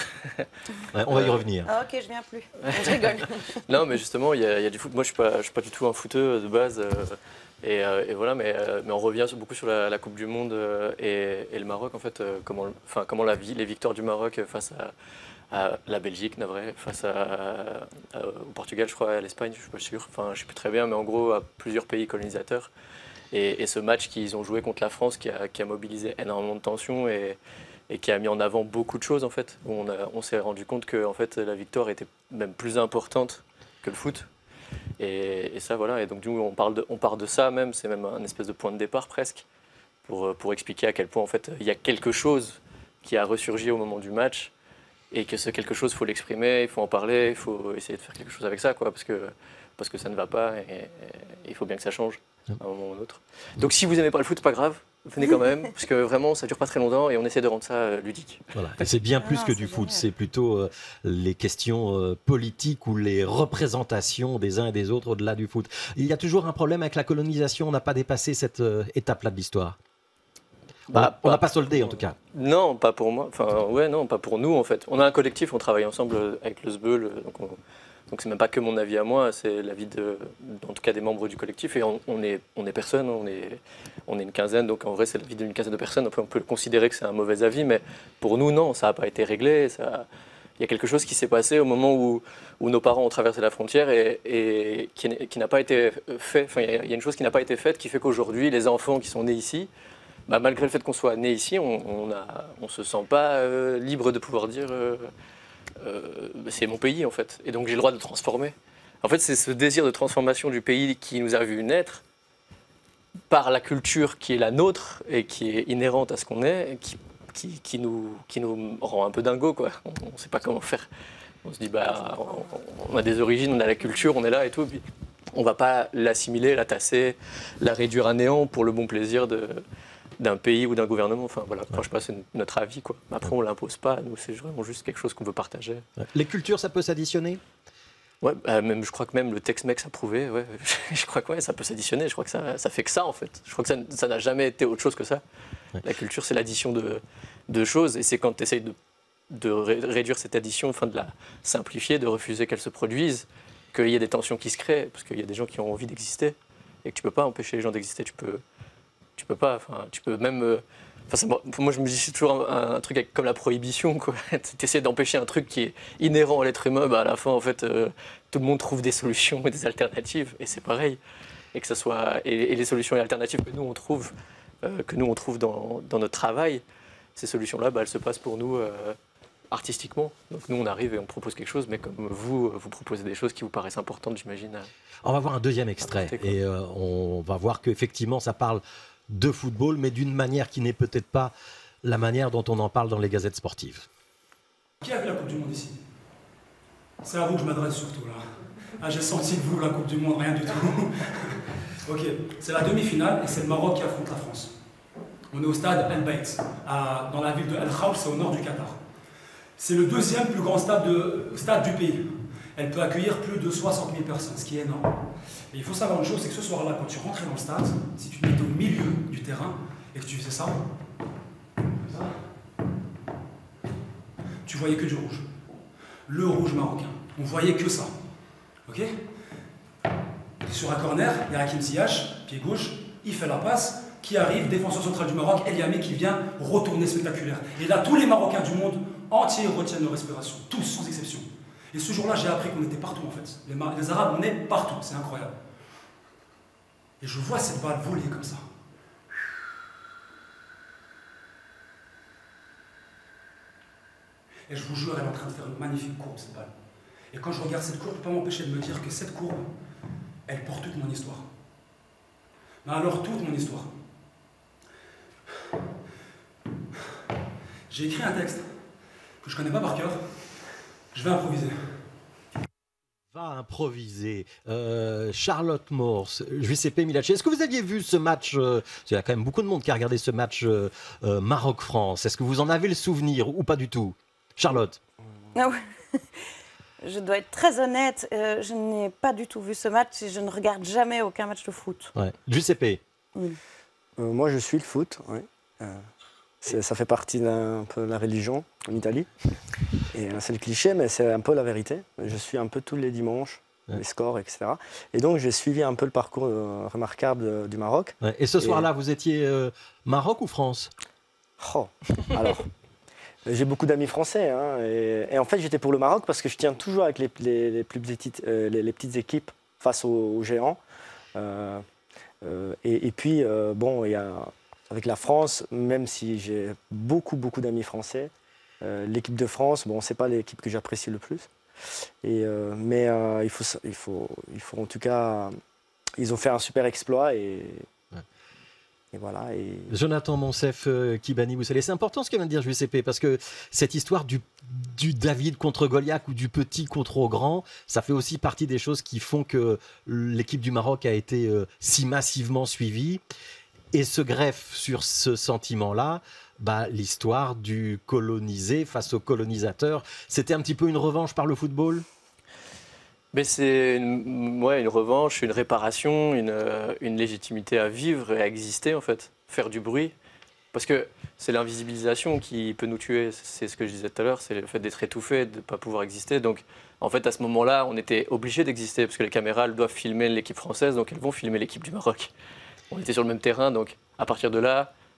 Ouais, on va y revenir. Ah, ok, je viens plus. Je rigole. Non, mais justement, il y, y a du foot. Moi, je ne suis, suis pas du tout un footeux de base. Euh, et, euh, et voilà, mais, euh, mais on revient beaucoup sur la, la Coupe du Monde euh, et, et le Maroc, en fait, euh, comment, comment la vie, les victoires du Maroc face à. à la Belgique, navré, face à, à, au Portugal, je crois, à l'Espagne, je ne suis pas sûr. Enfin, je ne sais plus très bien, mais en gros, à plusieurs pays colonisateurs. Et, et ce match qu'ils ont joué contre la France, qui a, qui a mobilisé énormément de tensions et, et qui a mis en avant beaucoup de choses, en fait. On, a, on s'est rendu compte que en fait, la victoire était même plus importante que le foot. Et, et ça, voilà. Et donc, du coup, on, parle de, on part de ça même. C'est même un espèce de point de départ, presque, pour, pour expliquer à quel point, en fait, il y a quelque chose qui a ressurgi au moment du match. Et que ce quelque chose, il faut l'exprimer, il faut en parler, il faut essayer de faire quelque chose avec ça, quoi, parce que, parce que ça ne va pas et, et il faut bien que ça change à un moment ou à un autre. Donc si vous n'aimez pas le foot, pas grave, venez quand même, parce que vraiment, ça ne dure pas très longtemps et on essaie de rendre ça euh, ludique. Voilà. Et c'est bien plus ah, que du foot, génial. C'est plutôt euh, les questions euh, politiques ou les représentations des uns et des autres au-delà du foot. Il y a toujours un problème avec la colonisation, on n'a pas dépassé cette euh, étape-là de l'histoire. Bah, on n'a pas soldé en tout cas. Non, pas pour moi. Enfin, ouais, non, pas pour nous en fait. On a un collectif, on travaille ensemble avec le S B E L, donc, on, donc c'est même pas que mon avis à moi, c'est l'avis de, en tout cas des membres du collectif. Et on, on est, on est personne, on est, on est une quinzaine, donc en vrai c'est l'avis d'une quinzaine de personnes. On peut, on peut considérer que c'est un mauvais avis, mais pour nous non, ça n'a pas été réglé. Ça, Il y a quelque chose qui s'est passé au moment où, où nos parents ont traversé la frontière et, et qui, qui n'a pas été fait. Enfin, il y a une chose qui n'a pas été faite qui fait qu'aujourd'hui, les enfants qui sont nés ici, bah, malgré le fait qu'on soit nés ici, on ne on se sent pas euh, libre de pouvoir dire euh, euh, c'est mon pays en fait. Et donc j'ai le droit de le transformer. En fait, c'est ce désir de transformation du pays qui nous a vu naître par la culture qui est la nôtre et qui est inhérente à ce qu'on est, qui Qui, qui, nous, qui nous rend un peu dingo, quoi. On ne sait pas comment faire. On se dit, bah, on, on a des origines, on a la culture, on est là et tout. Et puis on ne va pas l'assimiler, la tasser, la réduire à néant pour le bon plaisir de, d'un pays ou d'un gouvernement. Enfin, voilà, ouais. Franchement, c'est notre avis, quoi. Après, on ne l'impose pas. Nous, c'est vraiment juste quelque chose qu'on veut partager. Les cultures, ça peut s'additionner ? Ouais, bah, même, je crois que même le Tex-Mex a prouvé. Ouais. Je crois que ouais, ça peut s'additionner. Je crois que ça, ça fait que ça, en fait. Je crois que ça, ça n'a jamais été autre chose que ça. Ouais. La culture, c'est l'addition de, de choses. Et c'est quand tu essayes de, de ré, réduire cette addition, enfin de la simplifier, de refuser qu'elle se produise, qu'il y a des tensions qui se créent. Parce qu'il y a des gens qui ont envie d'exister. Et que tu ne peux pas empêcher les gens d'exister. Tu peux, tu peux pas. Enfin, tu peux même... Euh, Enfin, moi, je me dis c'est toujours un, un truc avec, comme la prohibition. Tu essaies d'empêcher un truc qui est inhérent à l'être humain. Bah, à la fin, en fait, euh, tout le monde trouve des solutions et des alternatives. Et c'est pareil. Et, que ça soit, et, et les solutions et alternatives que nous, on trouve, euh, que nous, on trouve dans, dans notre travail, ces solutions-là, bah, elles se passent pour nous euh, artistiquement. Donc nous, on arrive et on propose quelque chose. Mais comme vous, vous proposez des choses qui vous paraissent importantes, j'imagine. On va voir un deuxième extrait. Et euh, on va voir qu'effectivement, ça parle de football, mais d'une manière qui n'est peut-être pas la manière dont on en parle dans les gazettes sportives. Qui a vu la Coupe du Monde ici? C'est à vous que je m'adresse surtout là. Ah, j'ai senti que vous, la Coupe du Monde, rien du tout. Ok, c'est la demi-finale et c'est le Maroc qui affronte la France. On est au stade El Bayt, à, dans la ville de El Khaoul, c'est au nord du Qatar. C'est le deuxième plus grand stade, de, stade du pays. Elle peut accueillir plus de soixante mille personnes, ce qui est énorme. Et il faut savoir une chose, c'est que ce soir-là, quand tu rentrais dans le stade, si tu te mettais au milieu du terrain et que tu faisais ça, ça tu voyais que du rouge. Le rouge marocain. On voyait que ça. Ok? Sur un corner, il y a Hakim Ziyech, pied gauche, il fait la passe, qui arrive, défenseur central du Maroc, El Yamé qui vient retourner spectaculaire. Et là, tous les Marocains du monde entier retiennent leur respiration. Tous, sans exception. Et ce jour-là, j'ai appris qu'on était partout en fait. Les, Mar les Arabes, on est partout, c'est incroyable. Et je vois cette balle voler comme ça. Et je vous jure, elle est en train de faire une magnifique courbe, cette balle. Et quand je regarde cette courbe, je ne peux pas m'empêcher de me dire que cette courbe, elle porte toute mon histoire. Mais alors, toute mon histoire. J'ai écrit un texte que je ne connais pas par cœur. Je vais improviser. Va improviser. Euh, Charlotte Morse, Giuseppe Milacci. Est-ce que vous aviez vu ce match euh, il y a quand même beaucoup de monde qui a regardé ce match euh, euh, Maroc-France. Est-ce que vous en avez le souvenir ou pas du tout? Charlotte? Ah ouais. Je dois être très honnête, euh, je n'ai pas du tout vu ce match et je ne regarde jamais aucun match de foot. Ouais. Giuseppe? Oui. Euh, moi, je suis le foot, oui. Euh, ça fait partie d'un peu de la religion en Italie. Et c'est le cliché, mais c'est un peu la vérité. Je suis un peu tous les dimanches, ouais. Les scores, et cetera. Et donc, j'ai suivi un peu le parcours euh, remarquable de, du Maroc. Ouais. Et ce soir-là, et... vous étiez euh, Maroc ou France? Oh, alors, j'ai beaucoup d'amis français. Hein, et, et en fait, j'étais pour le Maroc parce que je tiens toujours avec les, les, les plus petites, euh, les, les petites équipes face aux, aux géants. Euh, euh, et, et puis, euh, bon, il y a... Avec la France, même si j'ai beaucoup, beaucoup d'amis français, euh, l'équipe de France, bon, c'est pas l'équipe que j'apprécie le plus. Et, euh, mais euh, il, faut, il, faut, il faut en tout cas... Ils ont fait un super exploit et... Ouais. Et voilà. Et... Jonathan Moncef, euh, Kibani Boussalé, c'est important ce que vient de dire Giuseppe, parce que cette histoire du, du David contre Goliath ou du petit contre au grand, ça fait aussi partie des choses qui font que l'équipe du Maroc a été euh, si massivement suivie. Et se greffe sur ce sentiment-là, bah, l'histoire du colonisé face au colonisateur. C'était un petit peu une revanche par le football? Mais c'est une, ouais, une revanche, une réparation, une, une légitimité à vivre et à exister, en fait. Faire du bruit. Parce que c'est l'invisibilisation qui peut nous tuer. C'est ce que je disais tout à l'heure, c'est le fait d'être étouffé, de ne pas pouvoir exister. Donc, en fait, à ce moment-là, on était obligé d'exister, parce que les caméras, elles doivent filmer l'équipe française, donc elles vont filmer l'équipe du Maroc. On était sur le même terrain, donc à partir de là,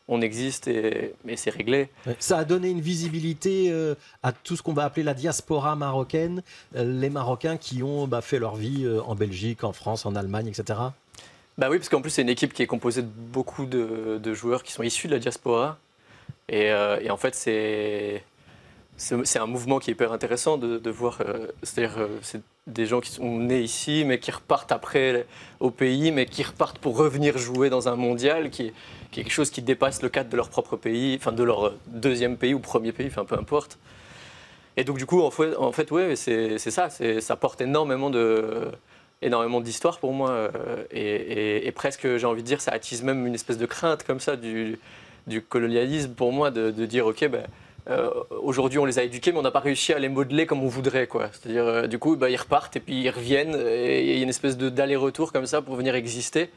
on existe et, et c'est réglé. Ça a donné une visibilité euh, à tout ce qu'on va appeler la diaspora marocaine, euh, les Marocains qui ont bah, fait leur vie euh, en Belgique, en France, en Allemagne, et cetera. Bah oui, parce qu'en plus c'est une équipe qui est composée de beaucoup de, de joueurs qui sont issus de la diaspora. Et, euh, et en fait c'est, c'est, c'est un mouvement qui est hyper intéressant de, de voir. Euh, c'est-à-dire euh, c'est des gens qui sont nés ici mais qui repartent après au pays, mais qui repartent pour revenir jouer dans un mondial qui est, qui est quelque chose qui dépasse le cadre de leur propre pays, enfin de leur deuxième pays ou premier pays, enfin peu importe. Et donc du coup en fait, en fait ouais, c'est, c'est ça, c'est, ça porte énormément de... énormément d'histoire pour moi euh, et, et, et presque j'ai envie de dire ça attise même une espèce de crainte comme ça du, du colonialisme pour moi de, de dire ok ben, euh, aujourd'hui on les a éduqués mais on n'a pas réussi à les modeler comme on voudrait quoi. C'est-à-dire euh, du coup ben, ils repartent et puis ils reviennent et il y a une espèce de, d'aller-retour comme ça pour venir exister.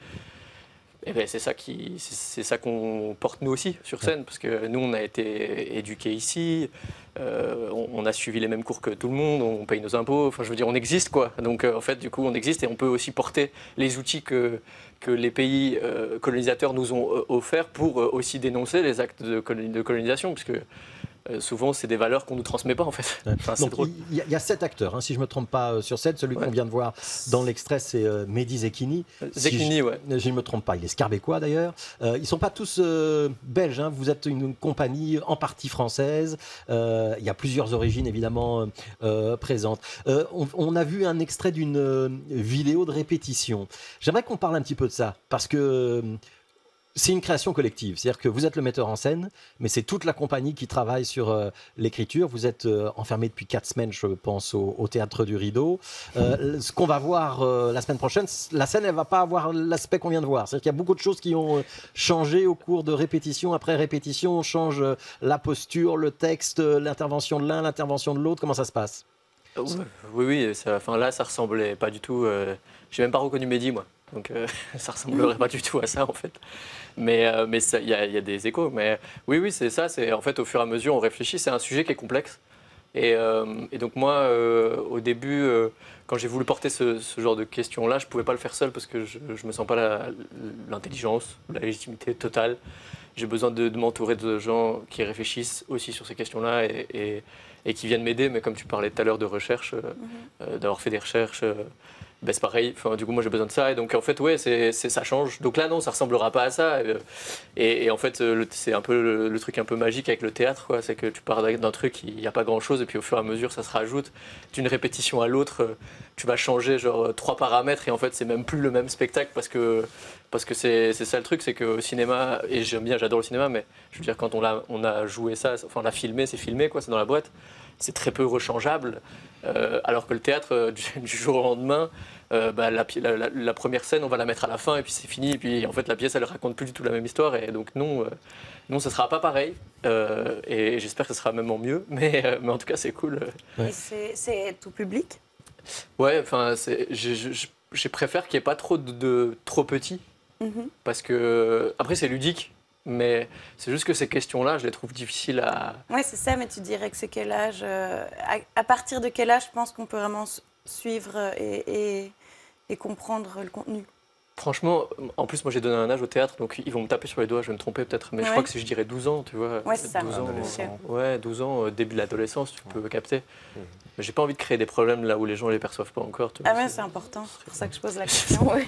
Et ben, c'est ça qui, c'est, c'est ça qu'on porte nous aussi sur scène parce que nous on a été éduqués ici. Euh, on, on a suivi les mêmes cours que tout le monde, on paye nos impôts, enfin je veux dire on existe quoi. Donc euh, en fait du coup on existe et on peut aussi porter les outils que, que les pays euh, colonisateurs nous ont euh, offerts pour euh, aussi dénoncer les actes de, colon- de colonisation parce que euh, souvent c'est des valeurs qu'on ne nous transmet pas en fait. Enfin, c'est Donc, drôle. il y, a- il y a sept acteurs, hein, si je ne me trompe pas, euh, sur scène. Celui Ouais. qu'on vient de voir dans l'extrait, c'est euh, Mehdi Zekini. Zekini, si je, ouais. Je ne me trompe pas, il est scarbécois d'ailleurs. Euh, ils ne sont pas tous euh, belges, hein. Vous êtes une compagnie en partie française. Euh, il y a plusieurs origines évidemment euh, présentes. Euh, on, on a vu un extrait d'une euh, vidéo de répétition. J'aimerais qu'on parle un petit peu de ça, parce que euh, c'est une création collective. C'est-à-dire que vous êtes le metteur en scène, mais c'est toute la compagnie qui travaille sur euh, l'écriture. Vous êtes euh, enfermé depuis quatre semaines, je pense, au, au Théâtre du Rideau. Euh, ce qu'on va voir euh, la semaine prochaine, la scène, elle ne va pas avoir l'aspect qu'on vient de voir. C'est-à-dire qu'il y a beaucoup de choses qui ont euh, changé au cours de répétition après répétition. On change euh, la posture, le texte, euh, l'intervention de l'un, l'intervention de l'autre. Comment ça se passe ? Ouais. Oui, oui, ça, enfin, là ça ressemblait pas du tout. Euh, j'ai même pas reconnu Mehdi moi. Donc euh, ça ressemblerait pas du tout à ça en fait. Mais euh, mais il y, y a des échos. Mais oui oui c'est ça. C'est en fait au fur et à mesure on réfléchit. C'est un sujet qui est complexe. Et, euh, et donc moi euh, au début euh, quand j'ai voulu porter ce, ce genre de questions là, je pouvais pas le faire seul parce que je, je me sens pas la, l'intelligence, la légitimité totale. J'ai besoin de, de m'entourer de gens qui réfléchissent aussi sur ces questions là et, et, et qui viennent m'aider. Mais comme tu parlais tout à l'heure de recherche, euh, mm-hmm. euh, d'avoir fait des recherches. Euh, Ben c'est pareil, enfin, du coup moi j'ai besoin de ça et donc en fait ouais c'est, c'est, ça change, donc là non ça ressemblera pas à ça et, et, et en fait le, c'est un peu le, le truc un peu magique avec le théâtre quoi, c'est que tu pars d'un truc, il n'y a pas grand chose et puis au fur et à mesure ça se rajoute, d'une répétition à l'autre tu vas changer genre trois paramètres et en fait c'est même plus le même spectacle parce que, parce que c'est, c'est ça le truc, c'est qu'au cinéma, et j'aime bien, j'adore le cinéma mais je veux dire quand on a, on a joué ça, enfin on l'a filmé, c'est filmé quoi, c'est dans la boîte, c'est très peu rechangeable euh, alors que le théâtre euh, du, du jour au lendemain Euh, bah, la, la, la première scène, on va la mettre à la fin et puis c'est fini. Et puis en fait, la pièce, elle raconte plus du tout la même histoire. Et donc non, euh, non, ça sera pas pareil. Euh, et j'espère que ce sera même en mieux. Mais, euh, mais en tout cas, c'est cool. Ouais. Et c'est, c'est tout public ? Ouais, enfin, je, je, je préfère qu'il n'y ait pas trop de, de trop petits, mm-hmm. parce que après c'est ludique. Mais c'est juste que ces questions-là, je les trouve difficiles à... Oui, c'est ça, mais tu dirais que c'est quel âge euh, à, à partir de quel âge, je pense qu'on peut vraiment suivre et, et, et comprendre le contenu? Franchement, en plus, moi j'ai donné un âge au théâtre, donc ils vont me taper sur les doigts, je vais me tromper peut-être, mais ouais. je crois que si je dirais douze ans, tu vois. Ouais, c'est ça. douze ans, ouais, douze ans, début de l'adolescence, tu peux capter. Mmh. Mais j'ai pas envie de créer des problèmes là où les gens les perçoivent pas encore. Tu vois, ah ouais, c'est, c'est important, c'est pour ça que je pose la question. Ouais.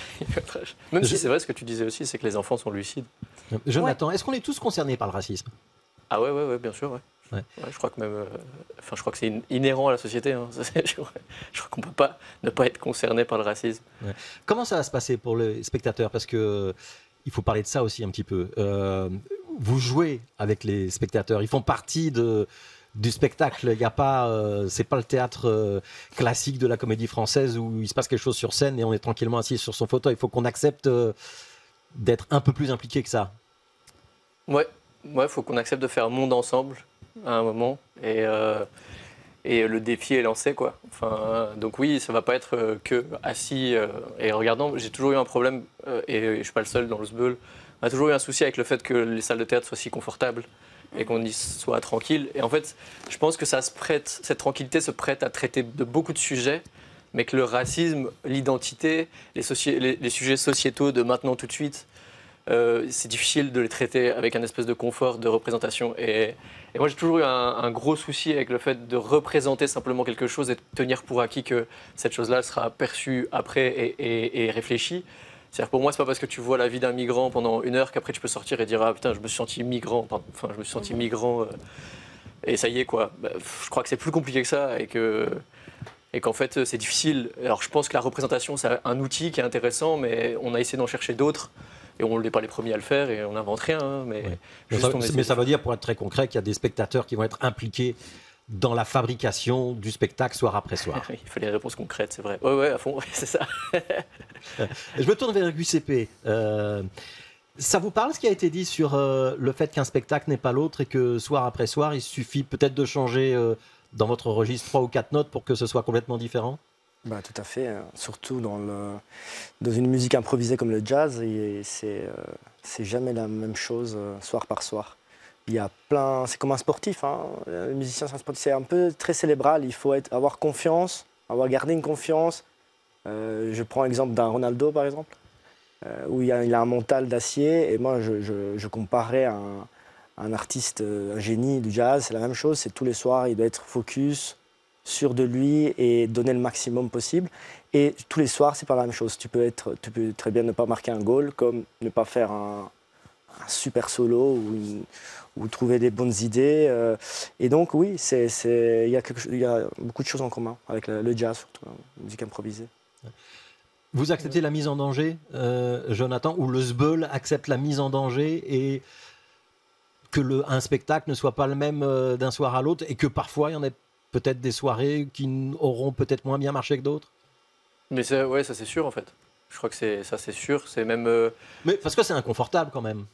Même si c'est vrai, ce que tu disais aussi, c'est que les enfants sont lucides. Jonathan, ouais. Est-ce qu'on est tous concernés par le racisme? Ah ouais, ouais, ouais, bien sûr, ouais. Ouais. Ouais, je crois que même, euh, enfin, je crois que c'est inhérent à la société. Hein. je, crois, je crois qu'on peut pas ne pas être concerné par le racisme. Ouais. Comment ça va se passer pour les spectateurs? Parce que il faut parler de ça aussi un petit peu. Euh, vous jouez avec les spectateurs, ils font partie de du spectacle. Il y a pas, euh, c'est pas le théâtre euh, classique de la comédie française où il se passe quelque chose sur scène et on est tranquillement assis sur son fauteuil. Il faut qu'on accepte euh, d'être un peu plus impliqué que ça. Ouais, ouais, faut qu'on accepte de faire un monde ensemble à un moment et, euh, et le défi est lancé quoi. Enfin, donc oui, ça va pas être euh, que assis euh, et regardant. J'ai toujours eu un problème euh, et, et je suis pas le seul dans le Sbeul. On a toujours eu un souci avec le fait que les salles de théâtre soient si confortables et qu'on y soit tranquille. Et en fait, je pense que ça se prête, cette tranquillité se prête à traiter de beaucoup de sujets, mais que le racisme, l'identité, les, soci- les, les sujets sociétaux de maintenant tout de suite, euh, c'est difficile de les traiter avec un espèce de confort de représentation. Et, et moi, j'ai toujours eu un, un gros souci avec le fait de représenter simplement quelque chose et de tenir pour acquis que cette chose-là sera perçue après et, et, et réfléchie. C'est-à-dire pour moi, c'est pas parce que tu vois la vie d'un migrant pendant une heure qu'après tu peux sortir et dire ah putain, je me suis senti migrant, enfin je me suis senti migrant euh, et ça y est quoi. Bah, je crois que c'est plus compliqué que ça et que et qu'en fait c'est difficile. Alors je pense que la représentation c'est un outil qui est intéressant, mais on a essayé d'en chercher d'autres et on n'est pas les premiers à le faire et on n'invente rien. Hein, mais, oui. juste, ça, on mais ça veut dire, pour être très concret, qu'il y a des spectateurs qui vont être impliqués dans la fabrication du spectacle soir après soir. Il fallait des réponses concrètes, c'est vrai. Ouais, ouais, à fond, ouais, c'est ça. Je me tourne vers Q C P. Euh, ça vous parle ce qui a été dit sur euh, le fait qu'un spectacle n'est pas l'autre et que soir après soir, il suffit peut-être de changer euh, dans votre registre trois ou quatre notes pour que ce soit complètement différent? Bah, tout à fait, hein. Surtout dans, le, dans une musique improvisée comme le jazz, c'est euh, c'est jamais la même chose euh, soir par soir. Il y a plein, c'est comme un sportif, hein. Le musicien c'est un sportif, c'est un peu très cérébral, il faut être, avoir confiance, avoir gardé une confiance. Euh, je prends l'exemple d'un Ronaldo par exemple, euh, où il, y a, il a un mental d'acier et moi je, je, je comparais à un, un artiste, un génie du jazz, c'est la même chose, c'est tous les soirs il doit être focus, sûr de lui et donner le maximum possible. Et tous les soirs c'est pas la même chose, tu peux, être, tu peux très bien ne pas marquer un goal comme ne pas faire un, un super solo ou, une, ou trouver des bonnes idées. Euh, et donc oui, c'est, c'est, il y a quelque, il y a beaucoup de choses en commun avec le, le jazz, surtout la musique improvisée. Vous acceptez la mise en danger, euh, Jonathan, ou le Sbeul accepte la mise en danger et que le, un spectacle ne soit pas le même euh, d'un soir à l'autre et que parfois il y en ait peut-être des soirées qui auront peut-être moins bien marché que d'autres? Mais ça, ouais, ça c'est sûr en fait. Je crois que c'est, ça c'est sûr. C'est même. Euh... Mais parce que c'est inconfortable quand même.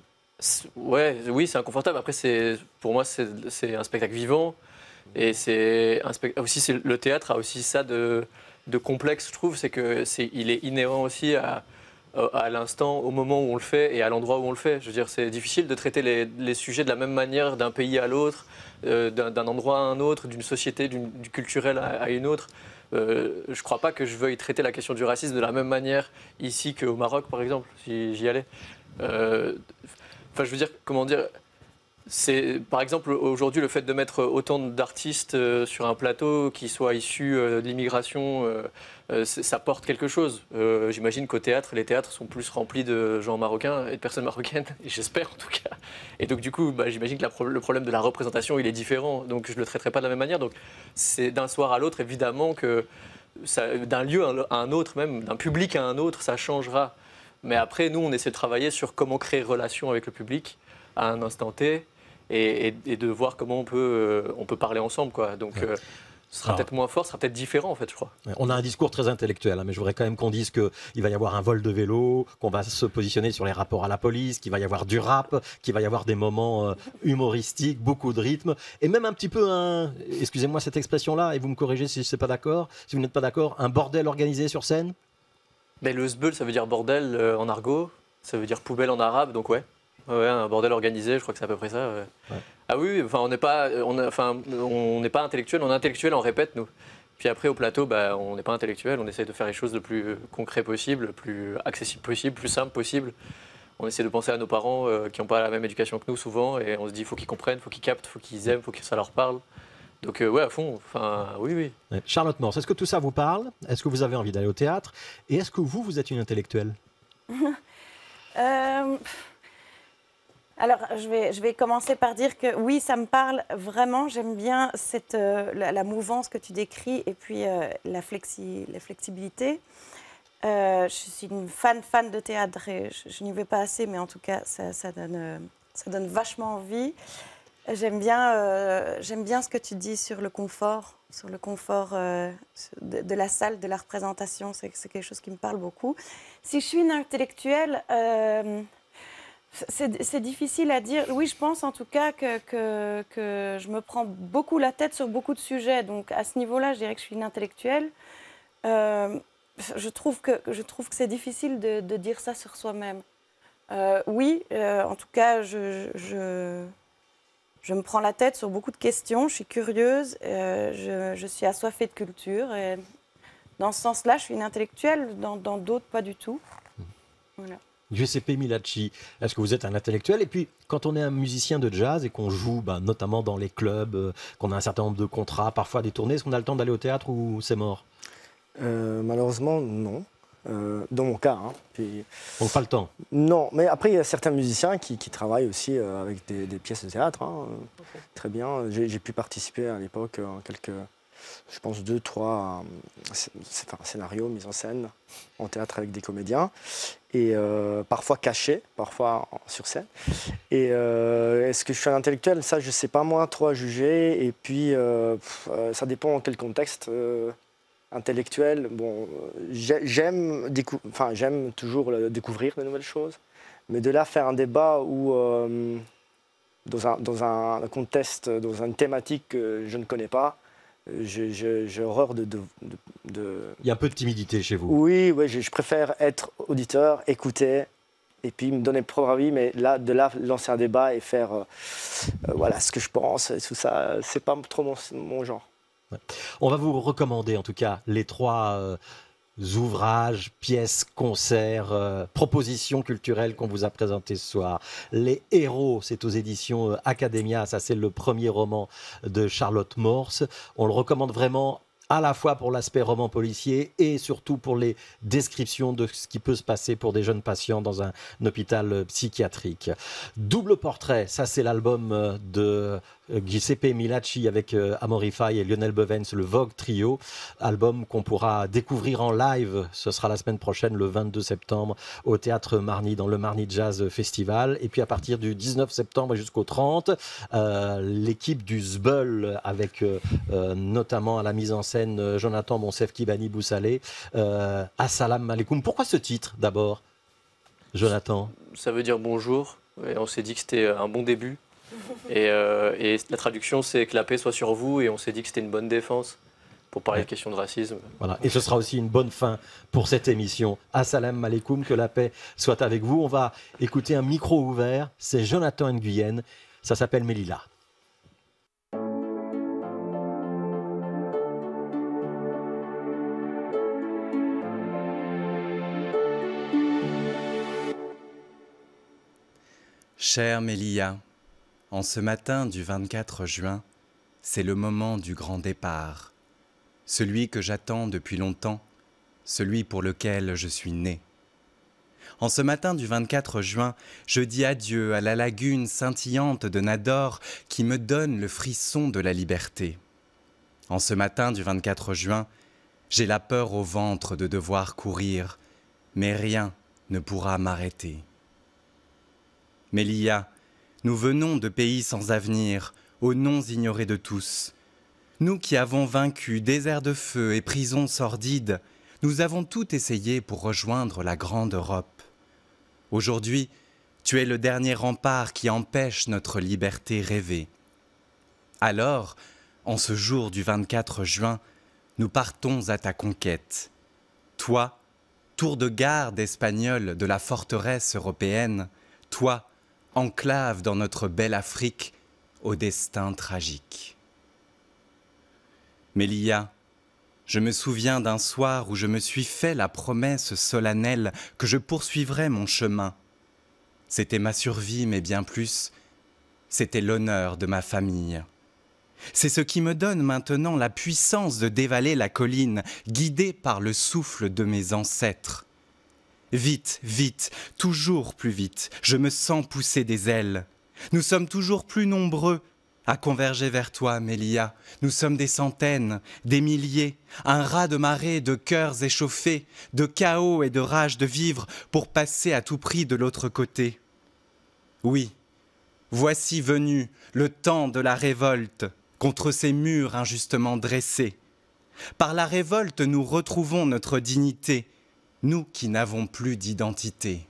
Ouais, oui, c'est inconfortable. Après, c'est, pour moi, c'est, c'est un spectacle vivant. Et c'est un spectacle. Aussi, c'est, le théâtre a aussi ça de, de complexe, je trouve. C'est qu'il est inhérent aussi à, à l'instant, au moment où on le fait et à l'endroit où on le fait. Je veux dire, c'est difficile de traiter les, les sujets de la même manière d'un pays à l'autre, euh, d'un, d'un endroit à un autre, d'une société, d'une, du culturel à, à une autre. Euh, je ne crois pas que je veuille traiter la question du racisme de la même manière ici qu'au Maroc, par exemple, si j'y allais. Euh, Enfin, je veux dire, comment dire, c'est, par exemple, aujourd'hui, le fait de mettre autant d'artistes euh, sur un plateau qui soient issus euh, de l'immigration, euh, euh, ça porte quelque chose. Euh, j'imagine qu'au théâtre, les théâtres sont plus remplis de gens marocains et de personnes marocaines, et j'espère en tout cas. Et donc, du coup, bah, j'imagine que la, le problème de la représentation, il est différent, donc je ne le traiterai pas de la même manière. Donc, c'est d'un soir à l'autre, évidemment, que ça, d'un lieu à un autre, même d'un public à un autre, ça changera. Mais après, nous, on essaie de travailler sur comment créer relation avec le public à un instant T et, et, et de voir comment on peut, euh, on peut parler ensemble, quoi. Donc, euh, ce sera Alors, peut-être moins fort, ce sera peut-être différent, en fait, je crois. On a un discours très intellectuel, hein, mais je voudrais quand même qu'on dise qu'il va y avoir un vol de vélo, qu'on va se positionner sur les rapports à la police, qu'il va y avoir du rap, qu'il va y avoir des moments euh, humoristiques, beaucoup de rythme, et même un petit peu un, excusez-moi cette expression-là, et vous me corrigez si je ne suis pas d'accord, si vous n'êtes pas d'accord, un bordel organisé sur scène. Mais le Sbeul, ça veut dire bordel euh, en argot, ça veut dire poubelle en arabe, donc ouais. Ouais, un bordel organisé, je crois que c'est à peu près ça. Ouais. Ouais. Ah oui, enfin, on n'est pas, on a, enfin, on n'est pas intellectuel, on est intellectuel, on répète, nous. Puis après, au plateau, bah, on n'est pas intellectuel, on essaie de faire les choses le plus concret possible, le plus accessible possible, plus simple possible. On essaie de penser à nos parents euh, qui n'ont pas la même éducation que nous, souvent, et on se dit, il faut qu'ils comprennent, il faut qu'ils captent, il faut qu'ils aiment, il faut que ça leur parle. Donc euh, ouais, à fond, enfin, oui, oui. Ouais. Charlotte Morse, est-ce que tout ça vous parle? Est-ce que vous avez envie d'aller au théâtre? Et est-ce que vous, vous êtes une intellectuelle? euh... Alors, je vais, je vais commencer par dire que oui, ça me parle vraiment. J'aime bien cette, euh, la, la mouvance que tu décris et puis euh, la, flexi, la flexibilité. Euh, je suis une fan, fan de théâtre et je, je n'y vais pas assez, mais en tout cas, ça, ça, donne, ça donne vachement envie. J'aime bien, euh, j'aime bien ce que tu dis sur le confort, sur le confort euh, de, de la salle, de la représentation. C'est, c'est quelque chose qui me parle beaucoup. Si je suis une intellectuelle, euh, c'est, c'est difficile à dire. Oui, je pense en tout cas que, que, que je me prends beaucoup la tête sur beaucoup de sujets. Donc à ce niveau-là, je dirais que je suis une intellectuelle. Euh, je, trouve que, je trouve que c'est difficile de, de dire ça sur soi-même. Euh, oui, euh, en tout cas, je... je Je me prends la tête sur beaucoup de questions, je suis curieuse, euh, je, je suis assoiffée de culture. Et dans ce sens-là, je suis une intellectuelle, dans, dans d'autres, pas du tout. Voilà. Giuseppe Milacci, est-ce que vous êtes un intellectuel? Et puis, quand on est un musicien de jazz et qu'on joue ben, notamment dans les clubs, euh, qu'on a un certain nombre de contrats, parfois des tournées, est-ce qu'on a le temps d'aller au théâtre ou c'est mort? euh, Malheureusement, non. Euh, dans mon cas. Hein. Puis, Donc pas le temps? Non, mais après, il y a certains musiciens qui, qui travaillent aussi euh, avec des, des pièces de théâtre. Hein. Okay. Très bien. J'ai pu participer à l'époque en quelques, je pense, deux, trois enfin, scénarios, mise en scène, en théâtre avec des comédiens. Et euh, parfois cachés, parfois sur scène. Et euh, est-ce que je suis un intellectuel? Ça, je ne sais pas moi trop à juger. Et puis, euh, pff, euh, ça dépend en quel contexte. Euh, intellectuel, bon, j'aime enfin, j'aime toujours le, découvrir de nouvelles choses, mais de là faire un débat où, euh, dans, un, dans un contexte, dans une thématique que je ne connais pas, j'ai horreur de, de, de, de... Il y a un peu de timidité chez vous? Oui, oui je, je préfère être auditeur, écouter, et puis me donner propre avis, mais là, de là, lancer un débat et faire euh, euh, voilà, ce que je pense, tout ça, c'est pas trop mon, mon genre. On va vous recommander en tout cas les trois euh, ouvrages, pièces, concerts, euh, propositions culturelles qu'on vous a présentées ce soir. Les Héros, c'est aux éditions euh, Academia, ça c'est le premier roman de Charlotte Morse. On le recommande vraiment à la fois pour l'aspect roman policier et surtout pour les descriptions de ce qui peut se passer pour des jeunes patients dans un, un hôpital psychiatrique. Double portrait, ça c'est l'album de Giuseppe Milacci avec Amorify et Lionel Bevens, le Vogue Trio, album qu'on pourra découvrir en live, ce sera la semaine prochaine, le vingt-deux septembre, au Théâtre Marny, dans le Marny Jazz Festival. Et puis à partir du dix-neuf septembre jusqu'au trente, euh, l'équipe du Zbeul, avec euh, notamment à la mise en scène Jonathan Monsef Kibani Boussalé, euh, Assalamu alaikum. Pourquoi ce titre d'abord, Jonathan? Ça veut dire bonjour, et on s'est dit que c'était un bon début. Et, euh, et la traduction, c'est que la paix soit sur vous, et on s'est dit que c'était une bonne défense pour parler ouais. de questions de racisme. Voilà. Et ce sera aussi une bonne fin pour cette émission. Assalamu alaikum, que la paix soit avec vous. On va écouter un micro ouvert, c'est Jonathan Nguyen, ça s'appelle Melilla. Chère Melilla, en ce matin du vingt-quatre juin, c'est le moment du grand départ, celui que j'attends depuis longtemps, celui pour lequel je suis né. En ce matin du vingt-quatre juin, je dis adieu à la lagune scintillante de Nador qui me donne le frisson de la liberté. En ce matin du vingt-quatre juin, j'ai la peur au ventre de devoir courir, mais rien ne pourra m'arrêter. Melilla, nous venons de pays sans avenir, aux noms ignorés de tous. Nous qui avons vaincu déserts de feu et prisons sordides, nous avons tout essayé pour rejoindre la grande Europe. Aujourd'hui, tu es le dernier rempart qui empêche notre liberté rêvée. Alors, en ce jour du vingt-quatre juin, nous partons à ta conquête. Toi, tour de garde espagnol de la forteresse européenne, toi, enclave dans notre belle Afrique au destin tragique. Melilla, je me souviens d'un soir où je me suis fait la promesse solennelle que je poursuivrais mon chemin. C'était ma survie, mais bien plus, c'était l'honneur de ma famille. C'est ce qui me donne maintenant la puissance de dévaler la colline, guidée par le souffle de mes ancêtres. Vite, vite, toujours plus vite, je me sens pousser des ailes. Nous sommes toujours plus nombreux à converger vers toi, Melilla. Nous sommes des centaines, des milliers, un raz de marée de cœurs échauffés, de chaos et de rage de vivre pour passer à tout prix de l'autre côté. Oui, voici venu le temps de la révolte contre ces murs injustement dressés. Par la révolte, nous retrouvons notre dignité, nous qui n'avons plus d'identité.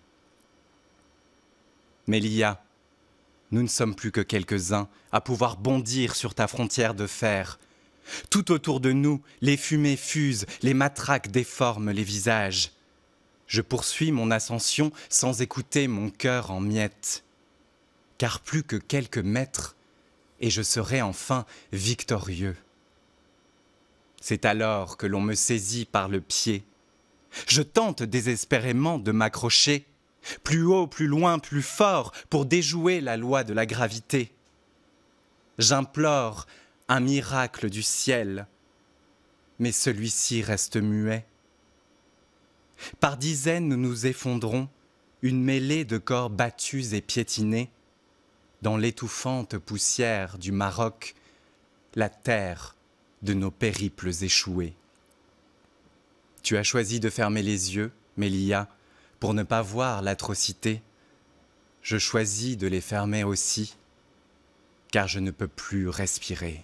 Melilla, nous ne sommes plus que quelques-uns à pouvoir bondir sur ta frontière de fer. Tout autour de nous, les fumées fusent, les matraques déforment les visages. Je poursuis mon ascension sans écouter mon cœur en miettes. Car plus que quelques mètres, et je serai enfin victorieux. C'est alors que l'on me saisit par le pied. Je tente désespérément de m'accrocher. plus haut, plus loin, plus fort, pour déjouer la loi de la gravité. J'implore un miracle du ciel, mais celui-ci reste muet. Par dizaines, nous nous effondrons, une mêlée de corps battus et piétinés, dans l'étouffante poussière du Maroc, la terre de nos périples échoués. Tu as choisi de fermer les yeux, Mélia, pour ne pas voir l'atrocité. Je choisis de les fermer aussi, car je ne peux plus respirer.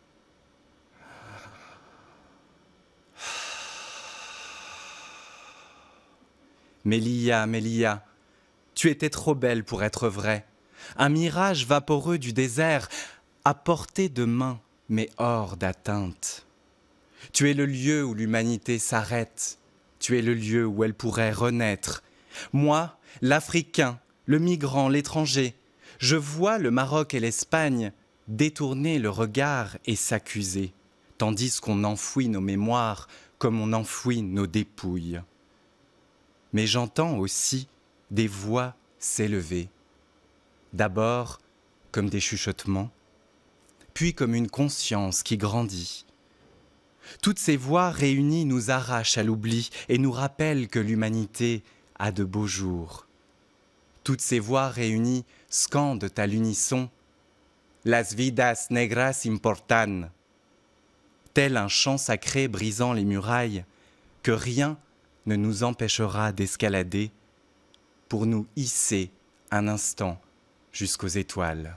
Mélia, Mélia, tu étais trop belle pour être vraie. Un mirage vaporeux du désert, à portée de main, mais hors d'atteinte. Tu es le lieu où l'humanité s'arrête. Tu es le lieu où elle pourrait renaître. Moi, l'Africain, le migrant, l'étranger, je vois le Maroc et l'Espagne détourner le regard et s'accuser, tandis qu'on enfouit nos mémoires comme on enfouit nos dépouilles. Mais j'entends aussi des voix s'élever, d'abord comme des chuchotements, puis comme une conscience qui grandit. Toutes ces voix réunies nous arrachent à l'oubli et nous rappellent que l'humanité a de beaux jours. Toutes ces voix réunies scandent à l'unisson « Las vidas negras importan », tel un chant sacré brisant les murailles que rien ne nous empêchera d'escalader pour nous hisser un instant jusqu'aux étoiles.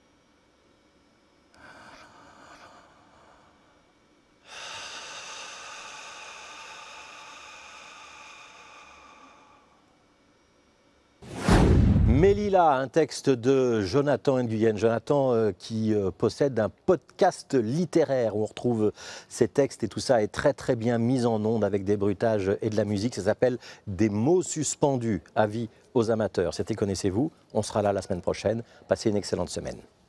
Mélila, un texte de Jonathan Nguyen. Jonathan euh, qui euh, possède un podcast littéraire où on retrouve ces textes et tout ça est très très bien mis en onde avec des bruitages et de la musique. Ça s'appelle Des mots suspendus. Avis aux amateurs. C'était Connaissez-vous. On sera là la semaine prochaine. Passez une excellente semaine.